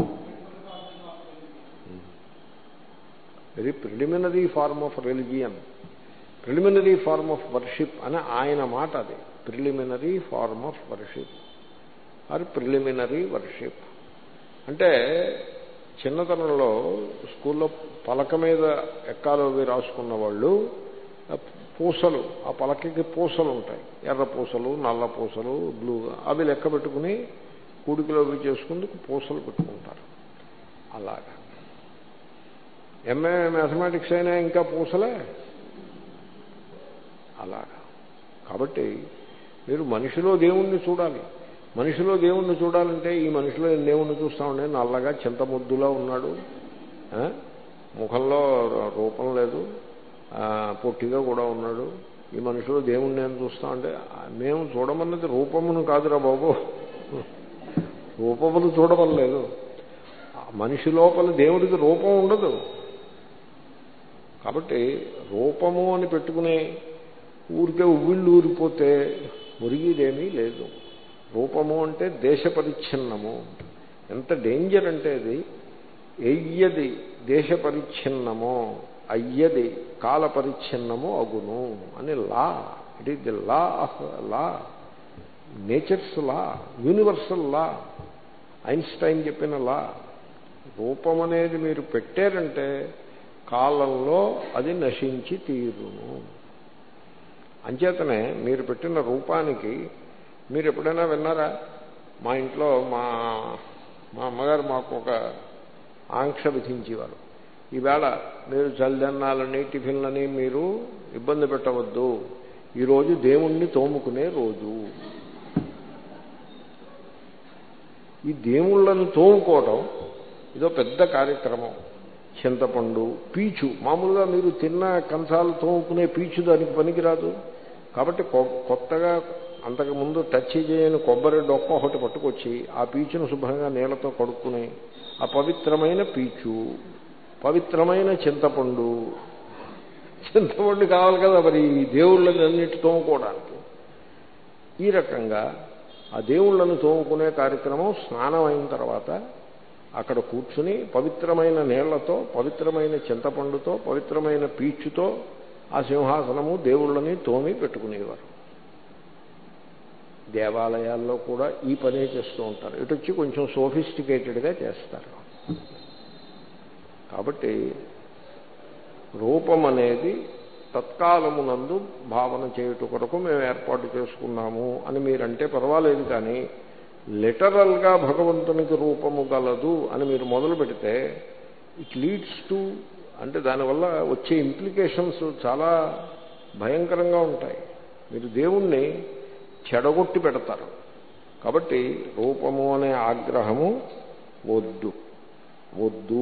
Very preliminary form of religion, preliminary form of worship అని ఆయన మాట. అది preliminary form of worship or preliminary worship. అంటే చిన్నతనంలో స్కూల్లో పలక మీద ఎక్కాలు అవి రాసుకున్న వాళ్ళు పూసలు, ఆ పలకకి పూసలు ఉంటాయి, ఎర్ర పూసలు, నల్ల పూసలు, బ్లూ, అవి లెక్క పెట్టుకుని కూడికలో అవి చేసుకుందుకు పూసలు పెట్టుకుంటారు. అలాగా ఎంఏ మ్యాథమెటిక్స్ అయినా ఇంకా పూసలే. అలాగా. కాబట్టి మీరు మనిషిలో దేవుణ్ణి చూడాలి. మనిషిలో దేవుణ్ణి చూడాలంటే ఈ మనిషిలో దేవుణ్ణి చూస్తామండి, నల్లగా చింతముద్దులా ఉన్నాడు, ముఖంలో రూపం లేదు, పొట్టిగా కూడా ఉన్నాడు, ఈ మనిషిలో దేవుణ్ణి ఏం చూస్తామంటే మేము చూడమన్నది రూపమును కాదురా బాబు, రూపమును చూడమనలేదు. మనిషి లోపల దేవుడికి రూపం ఉండదు. కాబట్టి రూపము అని పెట్టుకుని ఊరికే ఉవ్విళ్ళు ఊరిపోతే మురిగిదేమీ లేదు. రూపము అంటే దేశపరిచ్ఛిన్నము. ఎంత డేంజర్ అంటే అది. ఎయ్యది దేశపరిచ్ఛిన్నమో అయ్యది కాలపరిచ్ఛిన్నమో అగును అని law. It is the law of law, nature's law, universal law, Einstein చెప్పిన లా. రూపం అనేది మీరు పెట్టారంటే కాలంలో అది నశించి తీరును. అంచేతనే మీరు పెట్టిన రూపానికి మీరు ఎప్పుడైనా విన్నారా? మా ఇంట్లో మా అమ్మగారు మాకు ఒక ఆంక్ష విధించేవారు. ఈవేళ మీరు చల్లదన్నాలని టిఫిన్లని మీరు ఇబ్బంది పెట్టవద్దు, ఈరోజు దేవుణ్ణి తోముకునే రోజు. ఈ దేవుళ్ళను తోముకోవడం ఇదో పెద్ద కార్యక్రమం. చింతపండు, పీచు, మామూలుగా మీరు తిన్న కంచాలు తోముకునే పీచు దానికి పనికిరాదు. కాబట్టి కొత్తగా అంతకుముందు టచ్ చేయని కొబ్బరి డొక్క ఒకటి పట్టుకొచ్చి ఆ పీచును శుభ్రంగా నీళ్లతో కడుక్కుని ఆ పవిత్రమైన పీచు, పవిత్రమైన చింతపండు కావాలి కదా మరి దేవుళ్ళని అన్నిటి తోముకోవడానికి. ఈ రకంగా ఆ దేవుళ్ళను తోముకునే కార్యక్రమం స్నానం అయిన తర్వాత అక్కడ కూర్చుని పవిత్రమైన నీళ్లతో, పవిత్రమైన చింతపండుతో, పవిత్రమైన పీచుతో ఆ సింహాసనము దేవుళ్ళని తోమి పెట్టుకునేవారు. దేవాలయాల్లో కూడా ఈ పనే చేస్తూ ఉంటారు. ఇటు వచ్చి కొంచెం సోఫిస్టికేటెడ్గా చేస్తారు. కాబట్టి రూపం అనేది తత్కాలమునందు భావన చేయుట కొరకు మేము ఏర్పాటు చేసుకున్నాము అని మీరంటే పర్వాలేదు, కానీ లిటరల్గా భగవంతునికి రూపము గలదు అని మీరు మొదలు పెడితే ఇట్ లీడ్స్ టు, అంటే దానివల్ల వచ్చే ఇంప్లికేషన్స్ చాలా భయంకరంగా ఉంటాయి. మీరు దేవుణ్ణి చెడగొట్టి పెడతారు. కాబట్టి రూపము అనే ఆగ్రహము వద్దు వద్దు.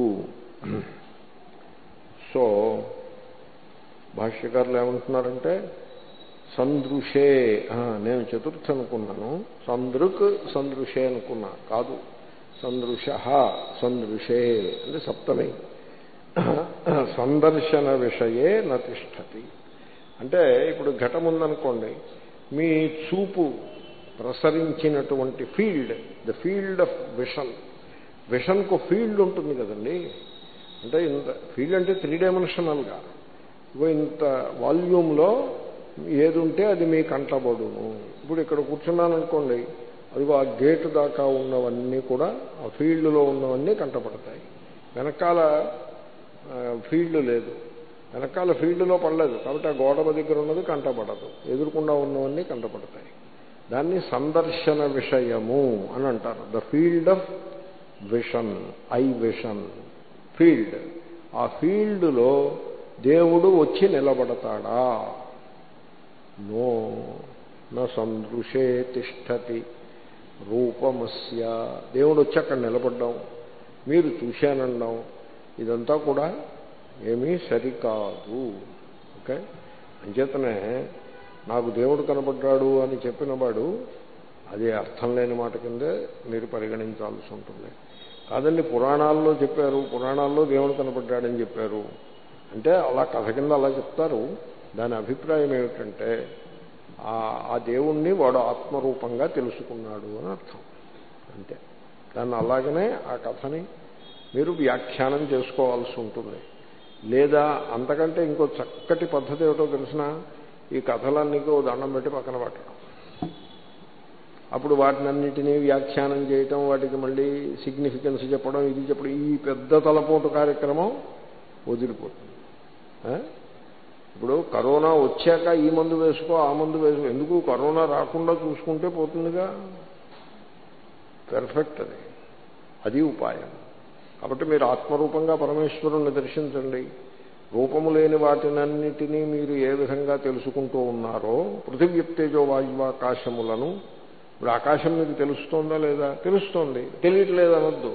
సో భాష్యకారులు ఏమంటున్నారంటే సందృశే, నేను చతుర్థి అనుకున్నాను, సందృక్ సందృశే అనుకున్నా, కాదు సందృశ సందృశే అంటే సప్తమి. సందర్శన విషయే నతిష్టతి అంటే ఇప్పుడు ఘటం ఉందనుకోండి, మీ చూపు ప్రసరించినటువంటి field, the field of vision, విషన్కు ఫీల్డ్ ఉంటుంది కదండి. అంటే ఇంత ఫీల్డ్ అంటే 3 డైమెన్షనల్గా ఇంత వాల్యూమ్లో ఏది ఉంటే అది మీ కంటబడును. ఇప్పుడు ఇక్కడ కూర్చున్నాననుకోండి, అదిగో ఆ గేటు దాకా ఉన్నవన్నీ కూడా ఆ ఫీల్డ్లో ఉన్నవన్నీ కంటపడతాయి. వెనకాల ఫీల్డ్ లేదు, వెనకాల ఫీల్డ్లో పడలేదు కాబట్టి ఆ గోడ దగ్గర ఉన్నది కంటపడదు, ఎదురుకుండా ఉన్నవన్నీ కంటపడతాయి. దాన్ని సందర్శన విషయము అని అంటారు. The field of vision, eye vision field. ఆ ఫీల్డ్లో దేవుడు వచ్చి నిలబడతాడా? నో, నా సందృశే తిష్టతి రూపమస్య. దేవుడు వచ్చి అక్కడ నిలబడ్డాం, మీరు చూశానండం, ఇదంతా కూడా ఏమీ సరికాదు. ఓకే, అంచేతనే నాకు దేవుడు కనబడ్డాడు అని చెప్పినవాడు అది అర్థం లేని మాట కిందే మీరు పరిగణించాల్సి ఉంటుంది. కాదండి పురాణాల్లో చెప్పారు, పురాణాల్లో దేవుడు కనబడ్డాడని చెప్పారు అంటే అలా కథ కింద అలా చెప్తారు. దాని అభిప్రాయం ఏమిటంటే ఆ దేవుణ్ణి వాడు ఆత్మరూపంగా తెలుసుకున్నాడు అని అర్థం, అంతే. దాన్ని అలాగనే ఆ కథని మీరు వ్యాఖ్యానం చేసుకోవాల్సి ఉంటుంది. లేదా అంతకంటే ఇంకో చక్కటి పద్ధతి ఏమిటో తెలిసిన, ఈ కథలన్నీకో దండం పెట్టి పక్కన పెట్టడం, అప్పుడు వాటినన్నిటినీ వ్యాఖ్యానం చేయటం, వాటికి మళ్ళీ సిగ్నిఫికెన్స్ చెప్పడం, ఇది చెప్పడం, ఈ పెద్ద తలపోటు కార్యక్రమం వదిలిపోతుంది. ఇప్పుడు కరోనా వచ్చాక ఈ మందు వేసుకో, ఆ మందు వేసుకో, ఎందుకు? కరోనా రాకుండా చూసుకుంటే పోతుందిగా. పెర్ఫెక్ట్ అది ఉపాయం. కాబట్టి మీరు ఆత్మరూపంగా పరమేశ్వరుణ్ణి దర్శించండి. రూపము లేని వాటినన్నిటినీ మీరు ఏ విధంగా తెలుసుకుంటూ ఉన్నారో, పృథివ్యప్తేజో వాయువాకాశములను, ఇప్పుడు ఆకాశం మీకు తెలుస్తోందా లేదా? తెలుస్తోంది. తెలియట్లేదనొద్దు,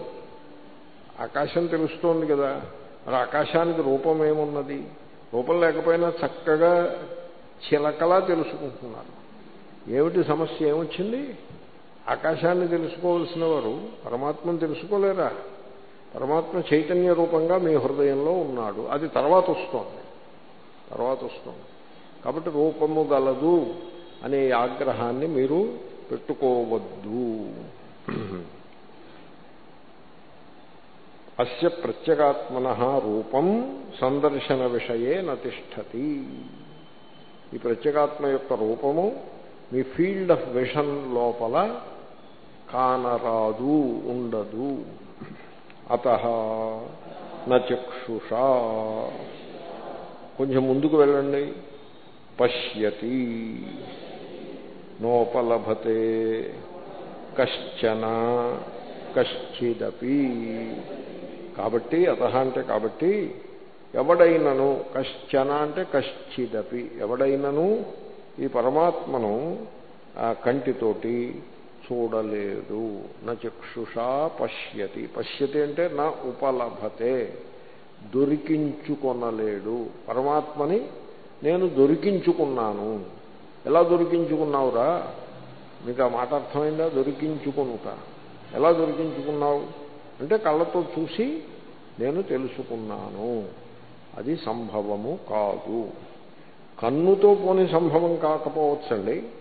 ఆకాశం తెలుస్తోంది కదా. మరి ఆకాశానికి రూపం ఏమున్నది? రూపం లేకపోయినా చక్కగా చిలకలా తెలుసుకుంటున్నారు. ఏమిటి సమస్య? ఏమొచ్చింది? ఆకాశాన్ని తెలుసుకోవలసిన వారు పరమాత్మను తెలుసుకోలేరా? పరమాత్మ చైతన్య రూపంగా మీ హృదయంలో ఉన్నాడు, అది తర్వాత వస్తోంది. కాబట్టి రూపము గలదు అనే ఆగ్రహాన్ని మీరు పెట్టుకోవద్దు. అస్య ప్రత్యేగాత్మనః రూపం సందర్శన విషయే నతిష్టతి. ఈ ప్రత్యేగాత్మ యొక్క రూపము మీ ఫీల్డ్ ఆఫ్ విషన్ లోపల కానరాదు, ఉండదు. అతః నచక్షుషా, కొంచెం ముందుకు వెళ్ళండి. పశ్యతి నోపలభతే కశ్చన కశ్చిదపి. కాబట్టి అతః అంటే కాబట్టి ఎవడైనను, కశ్చన అంటే కశ్చిదపి, ఎవడైనను ఈ పరమాత్మను కంటితోటి చూడలేడు. నా చక్షుషా పశ్యతి. పశ్యతి అంటే నా ఉపలభతే, దొరికించుకొనలేడు. పరమాత్మని నేను దొరికించుకున్నాను. ఎలా దొరికించుకున్నావురా? మీకు ఆ మాట అర్థమైందా? దొరికించుకునుట. ఎలా దొరికించుకున్నావు అంటే కళ్ళతో చూసి నేను తెలుసుకున్నాను. అది సంభవము కాదు. కన్నుతో పోని సంభవం కాకపోవచ్చండి,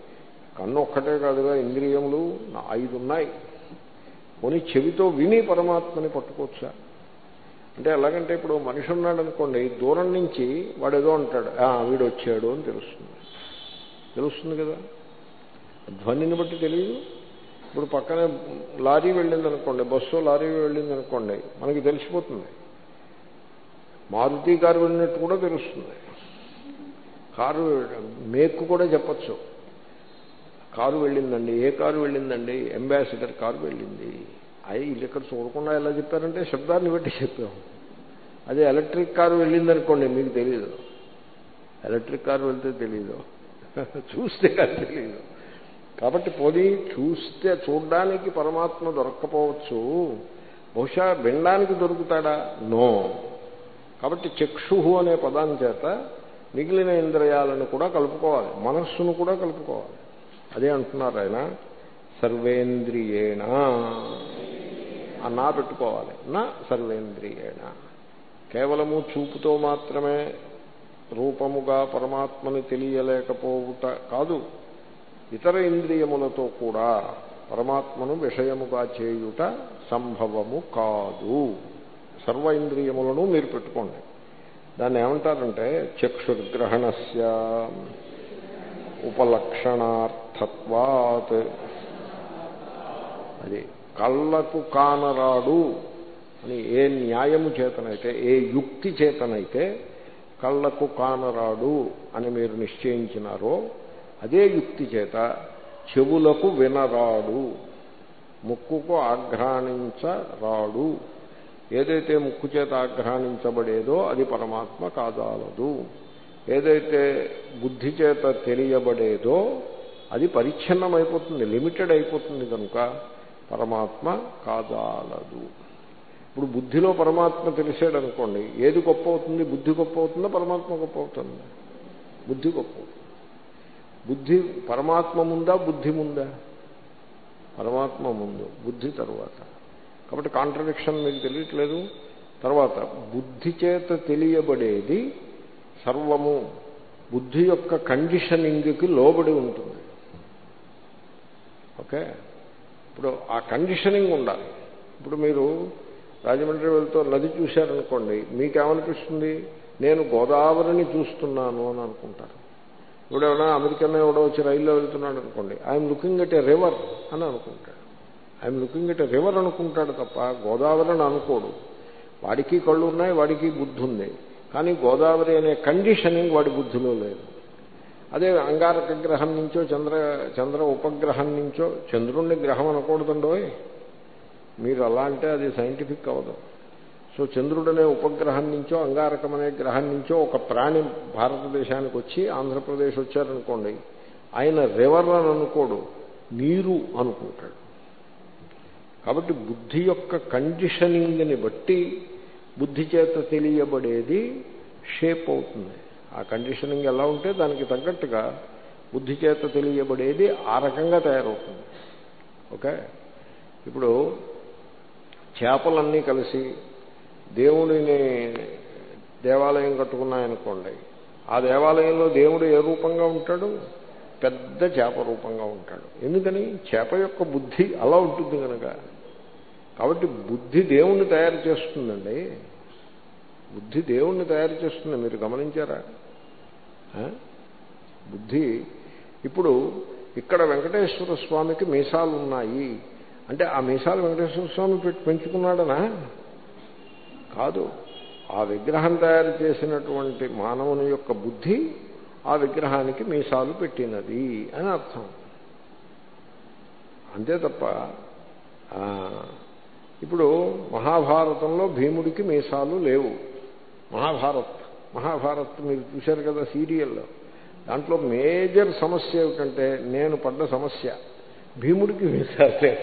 కన్ను ఒక్కటే కాదుగా, ఇంద్రియములు 5 ఉన్నాయి. పోనీ చెవితో విని పరమాత్మని పట్టుకోవచ్చా? అంటే ఎలాగంటే ఇప్పుడు మనిషి ఉన్నాడు అనుకోండి, దూరం నుంచి వాడు ఏదో అంటాడు, వీడు వచ్చాడు అని తెలుస్తుంది కదా, ధ్వనిని బట్టి తెలియదు. ఇప్పుడు పక్కనే లారీ వెళ్ళింది అనుకోండి, బస్సు లారీ వెళ్ళింది అనుకోండి, మనకి తెలిసిపోతుంది. మారుతి కారు వెళ్ళినట్టు కూడా తెలుస్తుంది. కారు మేక్కు కూడా చెప్పచ్చు. కారు వెళ్ళిందండి, ఏ కారు వెళ్ళిందండి, అంబాసిడర్ కారు వెళ్ళింది. వీళ్ళు ఇక్కడ చూడకుండా ఎలా చెప్పారంటే శబ్దాన్ని బట్టి చెప్పాము. అదే ఎలక్ట్రిక్ కారు వెళ్ళిందనుకోండి, మీకు తెలియదు. ఎలక్ట్రిక్ కారు వెళ్తే తెలియదు, చూస్తే కాదు తెలియదు. కాబట్టి పోనీ చూడడానికి పరమాత్మ దొరక్కపోవచ్చు, బహుశా వినడానికి దొరుకుతాడా? నో. కాబట్టి చక్షు అనే పదం చేత మిగిలిన ఇంద్రియాలను కూడా కలుపుకోవాలి, మనస్సును కూడా కలుపుకోవాలి. అదే అంటున్నారు ఆయన, సర్వేంద్రియేణ అన్నా పెట్టుకోవాలి. నా సర్వేంద్రియేణ, కేవలము చూపుతో మాత్రమే రూపముగా పరమాత్మని తెలియలేకపోవుట కాదు, ఇతర ఇంద్రియములతో కూడా పరమాత్మను విషయముగా చేయుట సంభవము కాదు. సర్వ ఇంద్రియములను మీరు పెట్టుకోండి. దాన్ని ఏమంటారంటే చక్షుర్గ్రహణస్య ఉపలక్షణార్థత్వాత్. అది కళ్ళకు కానరాడు అని ఏ న్యాయము చేతనైతే, ఏ యుక్తి చేతనైతే కళ్ళకు కానరాడు అని మీరు నిశ్చయించినారో అదే యుక్తి చేత చెవులకు వినరాడు, ముక్కుకు ఆఘ్రాణించరాడు. ఏదైతే ముక్కు చేత ఆఘ్రాణించబడేదో అది పరమాత్మ కాదాలదు. ఏదైతే బుద్ధి చేత తెలియబడేదో అది పరిచ్ఛిన్నమైపోతుంది, లిమిటెడ్ అయిపోతుంది, కనుక పరమాత్మ కాదాలదు. ఇప్పుడు బుద్ధిలో పరమాత్మ తెలిసాడనుకోండి, ఏది గొప్ప అవుతుంది? బుద్ధి గొప్ప అవుతుందా, పరమాత్మ గొప్ప అవుతుందా? బుద్ధి గొప్ప అవుతుంది. బుద్ధి పరమాత్మ ముందా, బుద్ధి ముందా? పరమాత్మ ముందు, బుద్ధి తరువాత. కాబట్టి కాంట్రడిక్షన్ మీకు తెలియట్లేదు. తర్వాత బుద్ధి చేత తెలియబడేది సర్వము బుద్ధి యొక్క కండిషనింగ్కి లోబడి ఉంటుంది. ఓకే, ఇప్పుడు ఆ కండిషనింగ్ ఉండాలి. ఇప్పుడు మీరు రాజమండ్రి వెళ్తూ నది చూశారనుకోండి, మీకేమనిపిస్తుంది? నేను గోదావరిని చూస్తున్నాను అని అనుకుంటారు. ఇప్పుడు ఎవడో అమెరికన్ ఎవడో వచ్చి రైల్లో వెళ్తున్నాడు అనుకోండి, I'm looking at a river అని అనుకుంటాడు. I'm looking at a river అనుకుంటాడు తప్ప గోదావరి అని అనుకోడు. వాడికి కళ్ళు ఉన్నాయి, వాడికి బుద్ధి ఉంది, కానీ గోదావరి అనే కండిషనింగ్ వాడి బుద్ధిలో లేదు. అదే అంగారక గ్రహం నుంచో చంద్ర ఉపగ్రహం నుంచో, చంద్రుణ్ణి గ్రహం అనకూడదండోయ్, మీరు అలా అంటే అది సైంటిఫిక్ అవ్వదు. సో చంద్రుడనే ఉపగ్రహం నుంచో అంగారకం అనే గ్రహం నుంచో ఒక ప్రాణి భారతదేశానికి వచ్చి ఆంధ్రప్రదేశ్ వచ్చారనుకోండి, ఆయన రివర్ అని అనుకోడు, నీరు అనుకుంటాడు. కాబట్టి బుద్ధి యొక్క కండిషనింగ్ని బట్టి బుద్ధి చేత తెలియబడేది షేప్ అవుతుంది. ఆ కండిషనింగ్ ఎలా ఉంటే దానికి తగ్గట్టుగా బుద్ధి చేత తెలియబడేది ఆ రకంగా తయారవుతుంది. ఓకే, ఇప్పుడు చేపలన్నీ కలిసి దేవుడిని దేవాలయం కట్టుకున్నాయనుకోండి, ఆ దేవాలయంలో దేవుడు ఏ రూపంగా ఉంటాడు? పెద్ద చేప రూపంగా ఉంటాడు. ఎందుకని? చేప యొక్క బుద్ధి అలా ఉంటుంది కనుక. కాబట్టి బుద్ధి దేవుణ్ణి తయారు చేస్తుందండి, బుద్ధి దేవుణ్ణి తయారు చేస్తుంది. మీరు గమనించారా? బుద్ధి. ఇప్పుడు ఇక్కడ వెంకటేశ్వర స్వామికి మీసాలు ఉన్నాయి అంటే ఆ మీసాలు వెంకటేశ్వర స్వామి పెంచుకున్నాడనా? కాదు. ఆ విగ్రహం తయారు చేసినటువంటి మానవుని యొక్క బుద్ధి ఆ విగ్రహానికి మీసాలు పెట్టినది అని అర్థం. అంతే తప్ప ఇప్పుడు మహాభారతంలో భీముడికి మీసాలు లేవు. మహాభారత్ మీరు చూశారు కదా సీరియల్లో. దాంట్లో మేజర్ సమస్య ఏమిటంటే, నేను పడ్డ సమస్య, భీముడికి మీసాలు లేవు.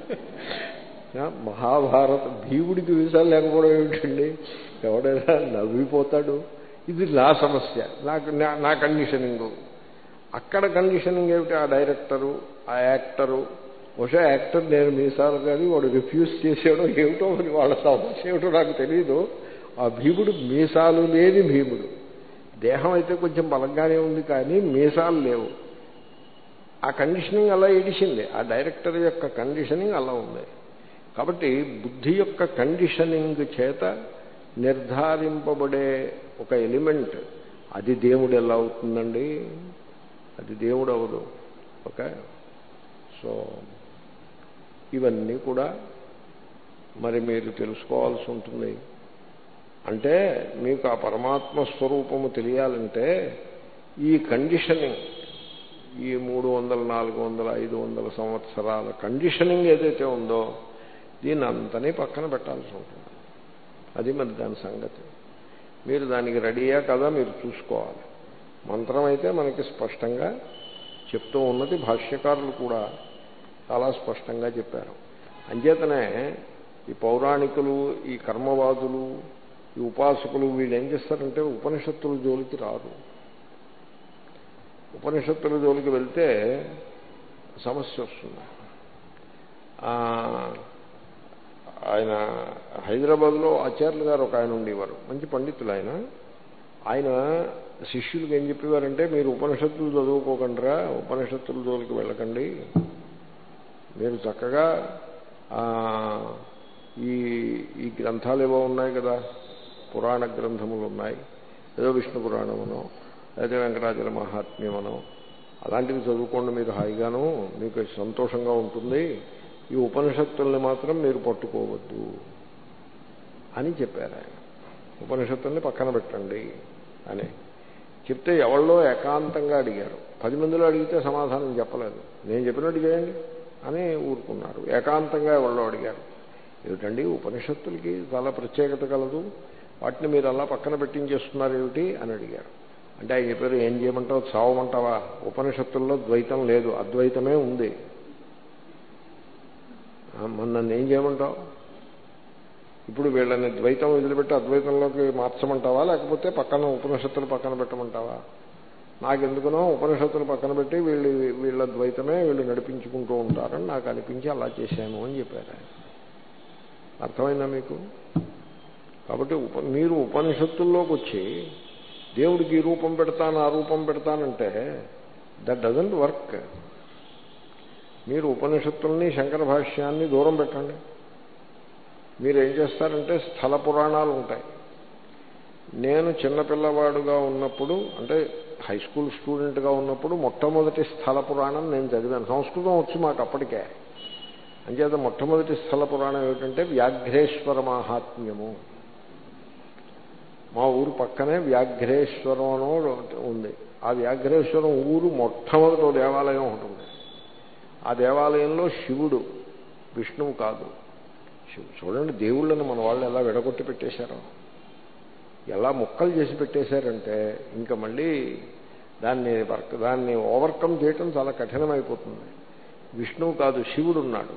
మహాభారత భీముడికి వీసాలు లేకపోవడం ఏమిటండి? ఎవడైనా నవ్విపోతాడు. ఇది నా సమస్య, నా కండిషనింగు. అక్కడ కండిషనింగ్ ఏమిటి? ఆ డైరెక్టరు, ఆ యాక్టరు, బహుశా యాక్టర్ నేను మీసాలు కానీ వాడు రిఫ్యూజ్ చేసాడో ఏమిటో, మరి వాళ్ళ సమస్య ఏమిటో నాకు తెలియదు. ఆ భీముడు మీసాలు లేని భీముడు. దేహం అయితే కొంచెం బలంగానే ఉంది కానీ మీసాలు లేవు. ఆ కండిషనింగ్ అలా ఏడిచింది. ఆ డైరెక్టర్ యొక్క కండిషనింగ్ అలా ఉంది. కాబట్టి బుద్ధి యొక్క కండిషనింగ్ చేత నిర్ధారింపబడే ఒక ఎలిమెంట్, అది దేవుడు ఎలా అవుతుందండి? అది దేవుడు అవదు. ఓకే. సో ఇవన్నీ కూడా మరి మీరు తెలుసుకోవాల్సి ఉంటుంది. అంటే మీకు ఆ పరమాత్మ స్వరూపము తెలియాలంటే ఈ కండిషనింగ్, ఈ 300, 400, 500 సంవత్సరాల కండిషనింగ్ ఏదైతే ఉందో దీన్ని అంతనే పక్కన పెట్టాల్సి ఉంటుంది. అది మరి దాని సంగతి. మీరు దానికి రెడీయా కదా మీరు చూసుకోవాలి. మంత్రం అయితే మనకి స్పష్టంగా చెప్తూ ఉన్నది, భాష్యకారులు కూడా చాలా స్పష్టంగా చెప్పారు. అంచేతనే ఈ పౌరాణికులు, ఈ కర్మవాదులు, ఈ ఉపాసకులు వీళ్ళు ఏం చేస్తారంటే ఉపనిషత్తుల జోలికి రారు. ఉపనిషత్తుల జోలికి వెళ్తే సమస్య వస్తుంది. ఆయన హైదరాబాద్లో ఆచార్యులు గారు ఒక ఆయన ఉండేవారు, మంచి పండితులు ఆయన. ఆయన శిష్యులకు ఏం చెప్పేవారంటే, మీరు ఉపనిషత్తులు చదువుకోకండిరా, ఉపనిషత్తుల జోలికి వెళ్ళకండి, మీరు చక్కగా ఈ గ్రంథాలు ఏవో ఉన్నాయి కదా, పురాణ గ్రంథములు ఉన్నాయి, ఏదో విష్ణు పురాణమునో లేదా వెంకటాచల మహాత్మ్యమనో అలాంటివి చదువుకోండి, మీరు హాయిగాను మీకు సంతోషంగా ఉంటుంది, ఈ ఉపనిషత్తుల్ని మాత్రం మీరు పట్టుకోవద్దు అని చెప్పారు ఆయన. ఉపనిషత్తుల్ని పక్కన పెట్టండి అని చెప్తే ఎవళ్ళో ఏకాంతంగా అడిగారు. 10 మందిలో అడిగితే సమాధానం చెప్పలేదు. నేను చెప్పినట్టు చేయండి అని ఊరుకున్నారు. ఏకాంతంగా ఎవళ్ళో అడిగారు, ఏమిటండి ఉపనిషత్తులకి చాలా ప్రత్యేకత కలదు, వాటిని మీరు అలా పక్కన పెట్టించేస్తున్నారు ఏమిటి అని అడిగారు. అంటే ఆయన చెప్పారు, ఏం చేయమంటావు, చావమంటావా, ఉపనిషత్తుల్లో ద్వైతం లేదు, అద్వైతమే ఉంది, నన్ను ఏం చేయమంటావు, ఇప్పుడు వీళ్ళని ద్వైతం వదిలిపెట్టి అద్వైతంలోకి మార్చమంటావా, లేకపోతే పక్కన ఉపనిషత్తులు పక్కన పెట్టమంటావా? నాకెందుకునో ఉపనిషత్తులు పక్కన పెట్టి వీళ్ళ ద్వైతమే వీళ్ళు నడిపించుకుంటూ ఉంటారని నాకు అనిపించి అలా చేశాను అని చెప్పారు ఆయన. అర్థమైందా మీకు? కాబట్టి మీరు ఉపనిషత్తుల్లోకి వచ్చి దేవుడికి ఈ రూపం పెడతాను ఆ రూపం పెడతానంటే దట్ డజంట్ వర్క్. మీరు ఉపనిషత్తుల్ని శంకర భాష్యాన్ని దూరం పెట్టండి. మీరు ఏం చేస్తారంటే స్థల పురాణాలు ఉంటాయి. నేను చిన్నపిల్లవాడుగా ఉన్నప్పుడు, అంటే హై స్కూల్ స్టూడెంట్గా ఉన్నప్పుడు మొట్టమొదటి స్థల పురాణం నేను చదివాను. సంస్కృతం వచ్చి మాకు అప్పటికే. అంచేత మొట్టమొదటి స్థల పురాణం ఏమిటంటే వ్యాఘ్రేశ్వర మహాత్మ్యము. మా ఊరు పక్కనే వ్యాఘ్రేశ్వరం అనో ఉంది. ఆ వ్యాఘ్రేశ్వరం ఊరు మొట్టమొదటి దేవాలయం ఉంటుంది. ఆ దేవాలయంలో శివుడు, విష్ణువు కాదు. చూడండి దేవుళ్ళని మన వాళ్ళు ఎలా విడగొట్టి పెట్టేశారో, ఎలా ముక్కలు చేసి పెట్టేశారంటే ఇంకా మళ్ళీ దాన్ని ఓవర్కమ్ చేయటం చాలా కఠినమైపోతుంది. విష్ణువు కాదు, శివుడు ఉన్నాడు.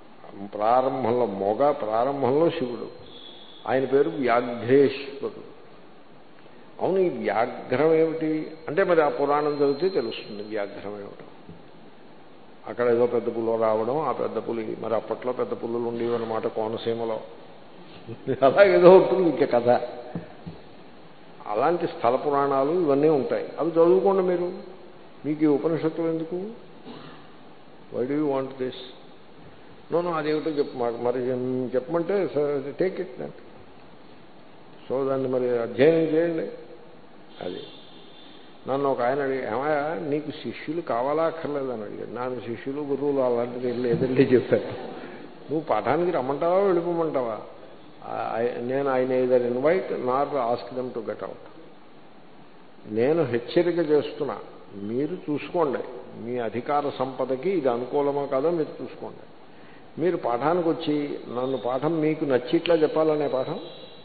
ప్రారంభంలో శివుడు, ఆయన పేరు వ్యాఘ్రేశ్వరుడు. అవును, ఈ వ్యాఘ్రం ఏమిటి అంటే మరి ఆ పురాణం చదివితే తెలుస్తుంది వ్యాఘ్రం ఏమిటో. అక్కడ ఏదో పెద్ద పుల్ల రావడం, ఆ పెద్ద పులి మరి అప్పట్లో పెద్ద పుల్లలు ఉండేవి అన్నమాట కోనసీమలో, అలాగేదో ఉంటుంది ఇంక కథ. అలాంటి స్థల పురాణాలు ఇవన్నీ ఉంటాయి, అవి చదువుకోండి మీరు. మీకు ఈ ఉపనిషత్తులు ఎందుకు? Why do you want this? No అదేమిటో మరి చెప్పమంటే టేక్ ఇట్ దట్. సో దాన్ని మరి అధ్యయనం చేయండి. అది నన్ను ఒక ఆయన అడిగి, ఏమయ్యా నీకు శిష్యులు కావాలా అక్కర్లేదని అడిగాడు. నాకు శిష్యులు గురువులు అలాంటిది లేదండి చెప్పారు. నువ్వు పాఠానికి రమ్మంటావా వెళ్ళిపోమంటావా? నేను ఆయన ఏదైనా invite not ask them to get out. నేను హెచ్చరిక చేస్తున్నా, మీరు చూసుకోండి. మీ అధికార సంపదకి ఇది అనుకూలమా కాదో మీరు చూసుకోండి. మీరు పాఠానికి వచ్చి నన్ను పాఠం మీకు నచ్చిట్లా చెప్పాలనే పాఠం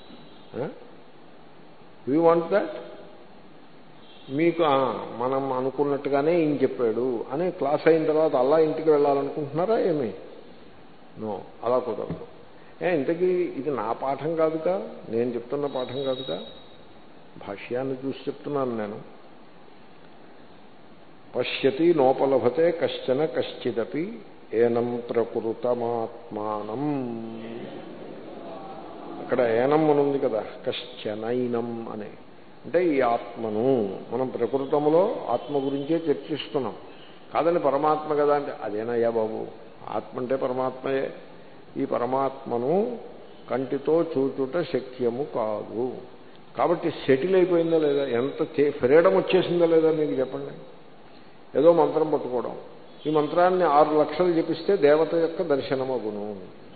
వీ వాంట్ దట్. మీకు మనం అనుకున్నట్టుగానే ఈయన చెప్పాడు అని క్లాస్ అయిన తర్వాత అలా ఇంటికి వెళ్ళాలనుకుంటున్నారా ఏమి? నో, అలా కుదరదు. ఇంతకీ ఇది నా పాఠం కాదుగా, నేను చెప్తున్న పాఠం కాదుగా, భాష్యాన్ని చూసి చెప్తున్నాను నేను. పశ్యతి నోపలభతే కశ్చన కశ్చిదపి ఏనం ప్రకృతమాత్మానం. అక్కడ ఏనం అని ఉంది కదా, కశ్చనైనం అనే, అంటే ఈ ఆత్మను మనం ప్రకృతములో ఆత్మ గురించే చర్చిస్తున్నాం. కాదని పరమాత్మ కదా అంటే అదేనయ్యా బాబు, ఆత్మ అంటే పరమాత్మయే. ఈ పరమాత్మను కంటితో చూచుట శక్యము కాదు. కాబట్టి సెటిల్ అయిపోయిందా లేదా, ఎంత ఫ్రీడమ్ వచ్చేసిందా లేదా మీకు చెప్పండి. ఏదో మంత్రం పట్టుకోవడం, ఈ మంత్రాన్ని 6 లక్షలు జపిస్తే దేవత యొక్క దర్శనం అగును.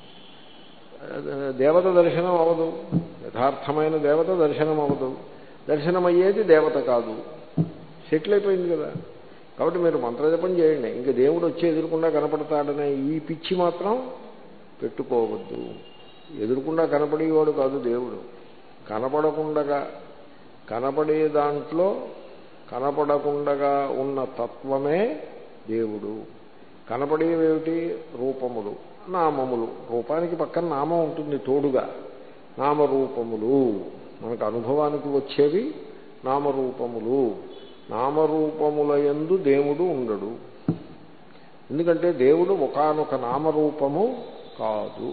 దేవత దర్శనం అవ్వదు, యథార్థమైన దేవత దర్శనం అవ్వదు. దర్శనమయ్యేది దేవత కాదు. సెటిల్ అయిపోయింది కదా. కాబట్టి మీరు మంత్రజపం చేయండి, ఇంకా దేవుడు వచ్చి ఎదురుకుండా కనపడతాడనే ఈ పిచ్చి మాత్రం పెట్టుకోవద్దు. ఎదురుకుండా కనపడేవాడు కాదు దేవుడు. కనపడకుండగా, కనపడే దాంట్లో కనపడకుండగా ఉన్న తత్వమే దేవుడు. కనపడేవేమిటి? రూపములు, నామములు. రూపానికి పక్కన నామం ఉంటుంది తోడుగా. నామరూపములు మనకు అనుభవానికి వచ్చేవి నామరూపములు. నామరూపముల యందు దేవుడు ఉండడు. ఎందుకంటే దేవుడు ఒకానొక నామరూపము కాదు.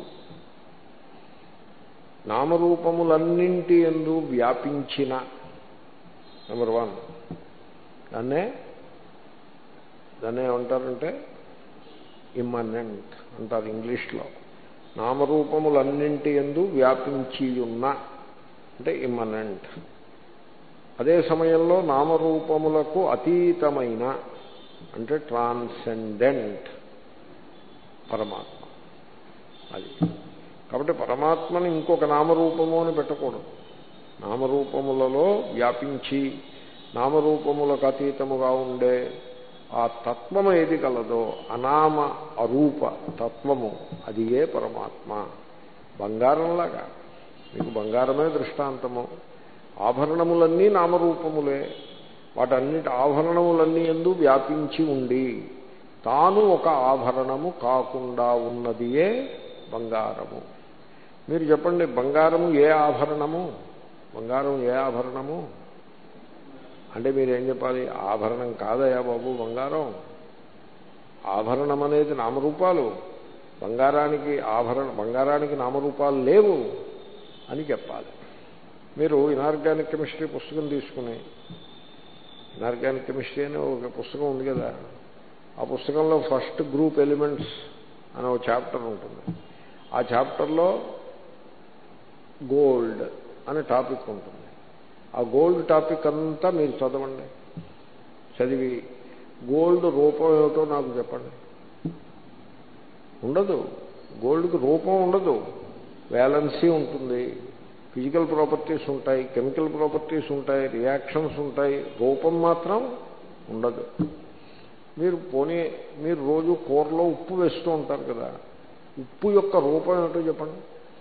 నామరూపములన్నింటి యందు వ్యాపించిన నెంబర్ 1 దాన్నే ఏమంటారంటే ఇమ్మనెంట్ అంటారు ఇంగ్లీష్లో. నామరూపములన్నింటి యందు వ్యాపించి ఉన్న అంటే ఇమ్మనెంట్. అదే సమయంలో నామరూపములకు అతీతమైన అంటే ట్రాన్సెండెంట్ పరమాత్మ. అది కాబట్టి పరమాత్మని ఇంకొక నామరూపము అని పెట్టకూడదు. నామరూపములలో వ్యాపించి నామరూపములకు అతీతముగా ఉండే ఆ తత్వము ఏది కలదో, అనామ అరూప తత్వము, అది ఏ పరమాత్మ. బంగారంలాగా మీకు బంగారమే దృష్టాంతము. ఆభరణములన్నీ నామరూపములే. వాటన్నిటి ఆభరణములన్నీ యందు వ్యాపించి ఉండి తాను ఒక ఆభరణము కాకుండా ఉన్నదియే బంగారము. మీరు చెప్పండి, బంగారము ఏ ఆభరణము? బంగారం ఏ ఆభరణము అంటే మీరేం చెప్పాలి? ఆభరణం కాదయా బాబు బంగారం. ఆభరణం అనేది నామరూపాలు. బంగారానికి నామరూపాలు లేవు అని చెప్పాలి. మీరు ఇనార్గానిక్ కెమిస్ట్రీ పుస్తకం తీసుకుని, ఇనార్గానిక్ కెమిస్ట్రీ అని ఒక పుస్తకం ఉంది కదా, ఆ పుస్తకంలో ఫస్ట్ గ్రూప్ ఎలిమెంట్స్ అనే ఒక చాప్టర్ ఉంటుంది. ఆ చాప్టర్లో గోల్డ్ అనే టాపిక్ ఉంటుంది. ఆ గోల్డ్ టాపిక్ అంతా మీరు చదవండి. చదివి గోల్డ్ రూపం ఏమిటో నాకు చెప్పండి. ఉండదు. గోల్డ్కి రూపం ఉండదు. వ్యాలెన్సీ ఉంటుంది, ఫిజికల్ ప్రాపర్టీస్ ఉంటాయి, కెమికల్ ప్రాపర్టీస్ ఉంటాయి, రియాక్షన్స్ ఉంటాయి. రూపం మాత్రం ఉండదు. మీరు రోజు కూరలో ఉప్పు వేస్తూ ఉంటారు కదా, ఉప్పు యొక్క రూపం ఏమిటో చెప్పండి.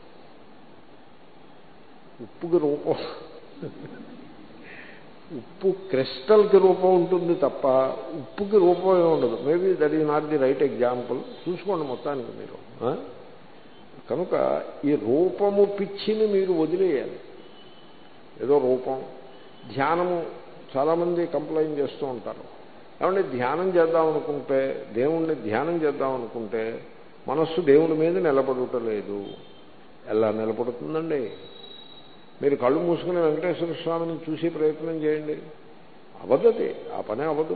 ఉప్పుకి రూపం ఉప్పు క్రిస్టల్కి రూపం ఉంటుంది తప్ప ఉప్పుకి రూపం ఏమి ఉండదు. Maybe that is not the right example. చూసుకోండి మొత్తానికి మీరు. కనుక ఈ రూపము పిచ్చిని మీరు వదిలేయాలి. ఏదో రూపం. ధ్యానము చాలామంది కంప్లైంట్ చేస్తూ ఉంటారు. ఏమంటే ధ్యానం చేద్దామనుకుంటే, దేవుణ్ణి ధ్యానం చేద్దామనుకుంటే మనస్సు దేవుడి మీద నిలబడటలేదు. ఎలా నిలబడుతుందండి? మీరు కళ్ళు మూసుకుని వెంకటేశ్వర స్వామిని చూసి ప్రయత్నం చేయండి. అవదది, ఆ పనే అవ్వదు.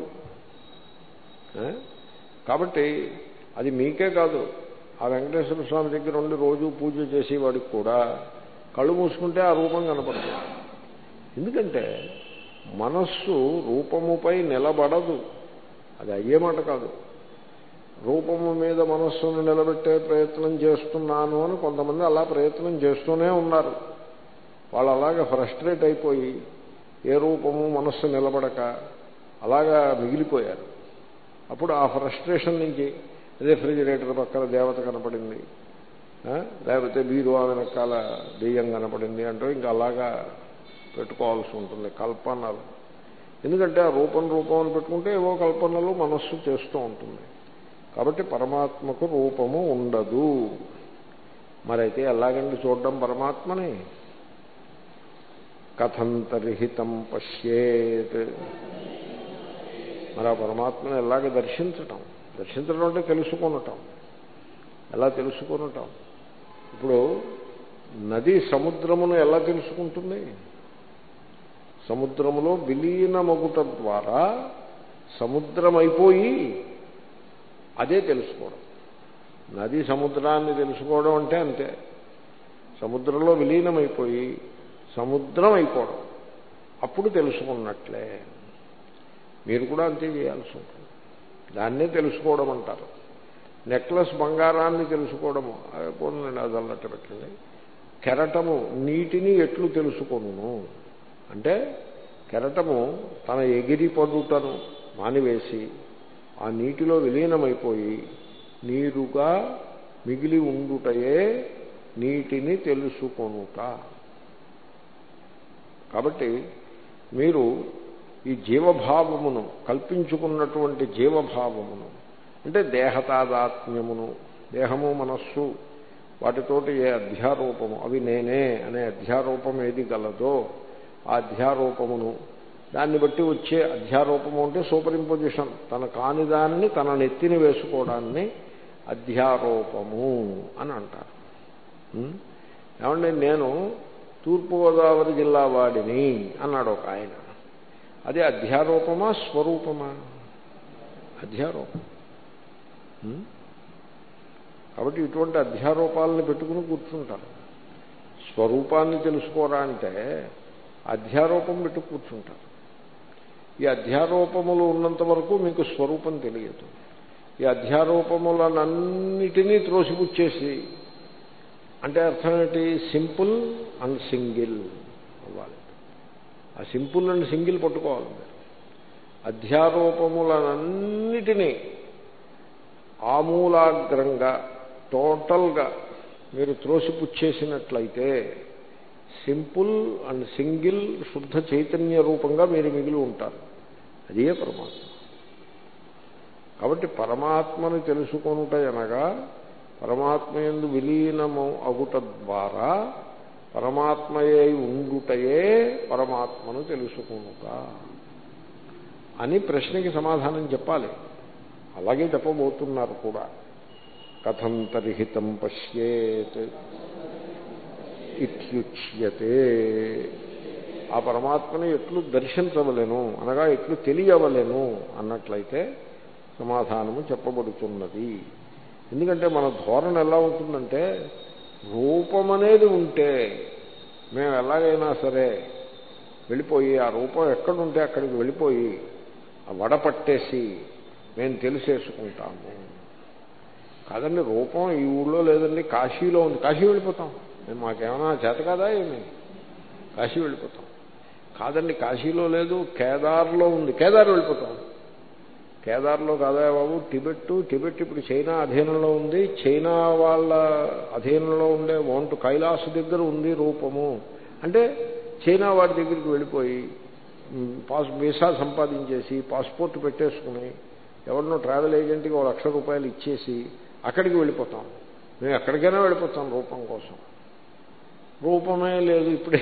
కాబట్టి అది మీకే కాదు, ఆ వెంకటేశ్వర స్వామి దగ్గర ఉండి రోజు పూజ చేసేవాడికి కూడా కళ్ళు మూసుకుంటే ఆ రూపం కనపడుతుంది. ఎందుకంటే మనస్సు రూపముపై నిలబడదు. అది అయ్యే మాట కాదు. రూపము మీద మనస్సును నిలబెట్టే ప్రయత్నం చేస్తున్నాను అని కొంతమంది అలా ప్రయత్నం చేస్తూనే ఉన్నారు. వాళ్ళు అలాగా ఫ్రస్ట్రేట్ అయిపోయి ఏ రూపము మనస్సు నిలబడక అలాగా మిగిలిపోయారు. అప్పుడు ఆ ఫ్రస్ట్రేషన్ నుంచి రిఫ్రిజిరేటర్ పక్కన దేవత కనపడింది, లేకపోతే బీరువా వెనకాల దెయ్యం కనపడింది అంటూ ఇంకా అలాగా పెట్టుకోవాల్సి ఉంటుంది కల్పనలు. ఎందుకంటే ఆ రూపం అని పెట్టుకుంటే ఏవో కల్పనలు మనస్సు చేస్తూ ఉంటుంది. కాబట్టి పరమాత్మకు రూపము ఉండదు. మరైతే ఎలాగండి చూడడం పరమాత్మని? కథంతర్హితం పశ్యేత్. మరి ఆ పరమాత్మను ఎలాగ దర్శించటం అంటే తెలుసుకొనటం. ఎలా తెలుసుకొనటం? ఇప్పుడు నది సముద్రమును ఎలా తెలుసుకుంటుంది? సముద్రములో విలీనమగుట ద్వారా సముద్రమైపోయి అదే తెలుసుకోవడం. నది సముద్రాన్ని తెలుసుకోవడం అంటే అంతే. సముద్రంలో విలీనమైపోయి సముద్రం అయిపోవడం, అప్పుడు తెలుసుకున్నట్లే. మీరు కూడా అంతే చేయాల్సి ఉంటుంది. దాన్నే తెలుసుకోవడం అంటారు. నెక్లెస్ బంగారాన్ని తెలుసుకోవడము, పోనండి అది అన్నట్టు పెట్టండి. కెరటము నీటిని ఎట్లు తెలుసుకొను అంటే, కెరటము తన ఎగిరి పడుటను మానివేసి ఆ నీటిలో విలీనమైపోయి నీరుగా మిగిలి ఉండుటయే నీటిని తెలుసుకొనుట. కాబట్టి మీరు ఈ జీవభావమును కల్పించుకున్నటువంటి జీవభావమును అంటే దేహతాదాత్మ్యమును, దేహము మనస్సు వాటితోటి ఏ అధ్యారూపము, అవి నేనే అనే అధ్యారూపం ఏది గలదో ఆ అధ్యారూపమును, దాన్ని బట్టి వచ్చే అధ్యారూపము అంటే సూపర్ ఇంపోజిషన్, తన కాని దానిని తన నెత్తిని వేసుకోవడాన్ని అధ్యారూపము అని అంటారు. ఏమంటే నేను తూర్పుగోదావరి జిల్లా వాడిని అన్నాడు ఒక ఆయన. అది అధ్యారూపమా స్వరూపమా? అధ్యారూపం. కాబట్టి ఇటువంటి అధ్యారూపాలను పెట్టుకుని కూర్చుంటారు. స్వరూపాన్ని తెలుసుకోరా అంటే అధ్యారూపం పెట్టు కూర్చుంటారు. ఈ అధ్యారూపములు ఉన్నంత వరకు మీకు స్వరూపం తెలియదు. ఈ అధ్యారూపములనన్నిటినీ త్రోసిపుచ్చేసి, అంటే అర్థం ఏంటి? సింపుల్ అండ్ సింగిల్ అవ్వాలి. ఆ సింపుల్ అండ్ సింగిల్ పట్టుకోవాలి మీరు. అధ్యారూపములనన్నిటినీ ఆమూలాగ్రంగా టోటల్గా మీరు త్రోసిపుచ్చేసినట్లయితే సింపుల్ అండ్ సింగిల్ శుద్ధ చైతన్య రూపంగా మీరు మిగిలి ఉంటారు. అదే పరమాత్మ. కాబట్టి పరమాత్మను తెలుసుకొనుట అనగా పరమాత్మయందు విలీనము అగుట ద్వారా పరమాత్మయే ఉండుటయే పరమాత్మను తెలుసుకొనుట అని ప్రశ్నకి సమాధానం చెప్పాలి. అలాగే చెప్పబోతున్నారు కూడా. కథం తరిహితం పశ్యేత్ ఇత్యుచ్యతే. ఆ పరమాత్మని ఎట్లు దర్శించవలెను అనగా ఎట్లు తెలియవలెను అన్నట్లయితే సమాధానము చెప్పబడుతున్నది. ఎందుకంటే మన ధోరణి ఎలా ఉంటుందంటే, రూపం అనేది ఉంటే మేము ఎలాగైనా సరే వెళ్ళిపోయి ఆ రూపం ఎక్కడుంటే అక్కడికి వెళ్ళిపోయి ఆ వడపట్టేసి మేము తెలిసేసుకుంటాము. కాదండి, రూపం ఈ ఊళ్ళో లేదండి, కాశీలో ఉంది, కాశీ వెళ్ళిపోతాం. మేము మాకేమైనా చేత కాదా ఏమి? కాశీ వెళ్ళిపోతాం. కాదండి, కాశీలో లేదు, కేదార్లో ఉంది, కేదార్ వెళ్ళిపోతాం. కేదార్లో కాదా బాబు, టిబెట్ ఇప్పుడు చైనా అధీనంలో ఉంది, చైనా వాళ్ళ అధీనంలో ఉండే మౌంట్ కైలాస్ దగ్గర ఉంది రూపము అంటే చైనా వాడి దగ్గరికి వెళ్ళిపోయి వీసా సంపాదించేసి పాస్పోర్ట్ పెట్టేసుకుని ఎవరినో ట్రావెల్ ఏజెంట్కి ₹1,00,000 ఇచ్చేసి అక్కడికి వెళ్ళిపోతాం. మేము ఎక్కడికైనా వెళ్ళిపోతాం రూపం కోసం. రూపమే లేదు ఇప్పుడే.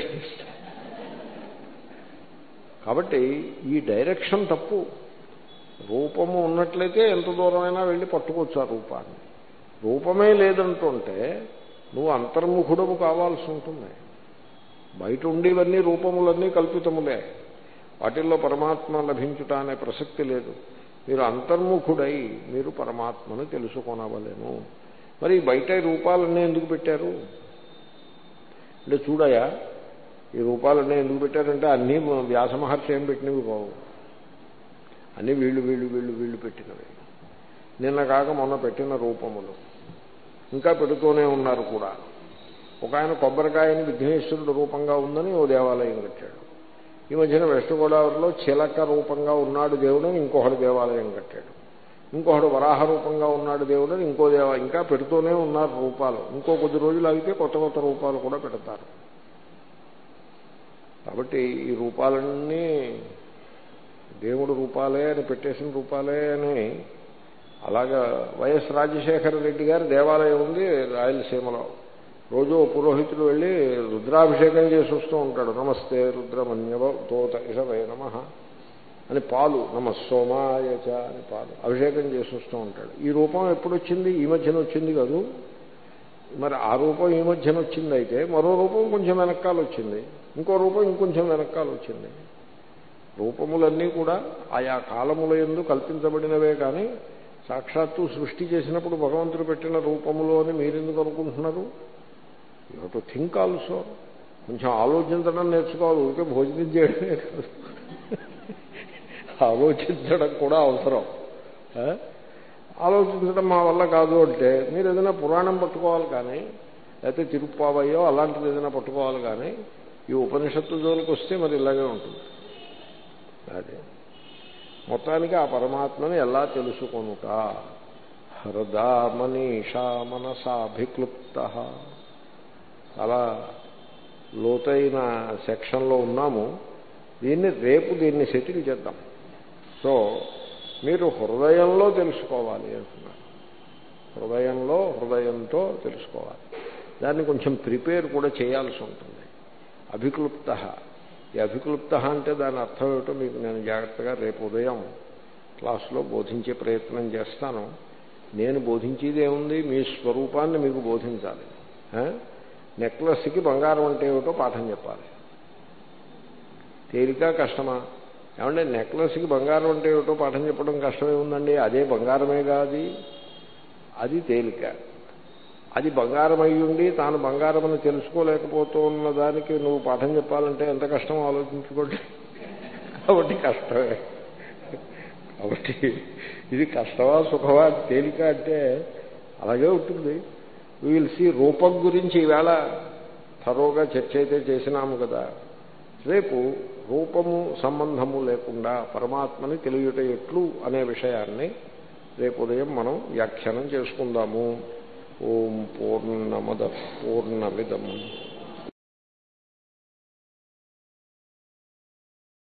కాబట్టి ఈ డైరెక్షన్ తప్పు. రూపము ఉన్నట్లయితే ఎంత దూరమైనా వెళ్ళి పట్టుకోవచ్చు ఆ రూపాన్ని. రూపమే లేదంటుంటే నువ్వు అంతర్ముఖుడము కావాల్సి ఉంటుంది. బయట ఉండేవన్నీ రూపములన్నీ కల్పితములే, వాటిల్లో పరమాత్మ లభించుట అనే ప్రసక్తి లేదు. మీరు అంతర్ముఖుడై మీరు పరమాత్మను తెలుసుకొనవలెను. మరి బయట రూపాలన్నీ ఎందుకు పెట్టారు అంటే, చూడయా ఈ రూపాలన్నీ ఎందుకు పెట్టారంటే అన్నీ వ్యాసమహర్షి ఏం పెట్టినవి బావు, అన్నీ వీళ్ళు పెట్టినవి. నిన్న కాక మొన్న పెట్టిన రూపములు ఇంకా పెడుతూనే ఉన్నారు కూడా. ఒక ఆయన కొబ్బరికాయని విఘ్నేశ్వరుడు రూపంగా ఉందని ఓ దేవాలయం కట్టాడు. ఈ మధ్యన వెస్ట్ గోదావరిలో చిలక రూపంగా ఉన్నాడు దేవుడని ఇంకొకటి దేవాలయం కట్టాడు. ఇంకొకడు వరాహ రూపంగా ఉన్నాడు దేవుడని ఇంకో ఇంకా పెడుతూనే ఉన్నారు రూపాలు. ఇంకో కొద్ది రోజులు అయితే కొత్త కొత్త రూపాలు కూడా పెడతారు. కాబట్టి ఈ రూపాలన్నీ దేవుడు రూపాలే అని పెట్టేసిన రూపాలే అని అలాగా. వైఎస్ రాజశేఖర రెడ్డి గారి దేవాలయం ఉంది రాయలసీమలో. రోజు పురోహితుడు వెళ్ళి రుద్రాభిషేకం చేసి వస్తూ ఉంటాడు. నమస్తే రుద్రమన్యవ తోత ఇషవే నమః అని పాలు, నమస్సోమాయచ అని పాలు అభిషేకం చేసి వస్తూ ఉంటాడు. ఈ రూపం ఎప్పుడు వచ్చింది? ఈ మధ్యన వచ్చింది కాదు. మరి ఆ రూపం ఈ మధ్యన వచ్చింది అయితే మరో రూపం కొంచెం వెనకాల వచ్చింది, ఇంకో రూపం ఇంకొంచెం వెనకాల వచ్చింది. రూపములన్నీ కూడా ఆయా కాలముల యందు కల్పించబడినవే కానీ సాక్షాత్తు సృష్టి చేసినప్పుడు భగవంతుడు పెట్టిన రూపములో అని మీరెందుకు అనుకుంటున్నారు? You have to think also. కొంచెం ఆలోచించడం నేర్చుకోవాలి. ఊరికే భోజనం చేయడమే కాదు, ఆలోచించడం కూడా అవసరం. ఆలోచించడం మా వల్ల కాదు అంటే మీరు ఏదైనా పురాణం పట్టుకోవాలి కానీ, లేకపోతే తిరుప్పావయ్యో అలాంటిది ఏదైనా పట్టుకోవాలి కానీ, ఈ ఉపనిషత్తు జోలికి వస్తే మరి ఇలాగే ఉంటుంది. అదే మొత్తానికి ఆ పరమాత్మని ఎలా తెలుసుకొనుట? హృదా మనీషా మనసాభిక్లుప్త. చాలా లోతైన సెక్షన్లో ఉన్నాము. దీన్ని సెటిల్ చేద్దాం. సో మీరు హృదయంలో తెలుసుకోవాలి అంటున్నారు. హృదయంతో తెలుసుకోవాలి. దాన్ని కొంచెం ప్రిపేర్ కూడా చేయాల్సి ఉంటుంది. అభిక్లుప్త. ఈ అభిక్లుప్త అంటే దాని అర్థం ఏమిటో మీకు నేను జాగ్రత్తగా రేపు ఉదయం క్లాసులో బోధించే ప్రయత్నం చేస్తాను. నేను బోధించేది ఏముంది, మీ స్వరూపాన్ని మీకు బోధించాలి. నెక్లెస్కి బంగారం అంటే ఏమిటో పాఠం చెప్పాలి. తేలిక కష్టమా? ఏమంటే నెక్లెస్కి బంగారం అంటే ఏమిటో పాఠం చెప్పడం కష్టమే ఉందండి. అదే బంగారమే కాదు, అది తేలిక. అది బంగారం అయ్యుండి తాను బంగారమని తెలుసుకోలేకపోతూ ఉన్న దానికి నువ్వు పాఠం చెప్పాలంటే ఎంత కష్టమో ఆలోచించుకోండి. కాబట్టి కష్టమే. కాబట్టి ఇది కష్టమా సుఖమా తేలిక అంటే అలాగే ఉంటుంది. We will see. రూపం గురించి ఈవేళ థరోగా చర్చ అయితే చేసినాము కదా. రేపు రూపము సంబంధము లేకుండా పరమాత్మని తెలియట ఎట్లు అనే విషయాన్ని రేపు ఉదయం మనం వ్యాఖ్యానం చేసుకుందాము. ఓం పూర్ణమద పూర్ణమిదం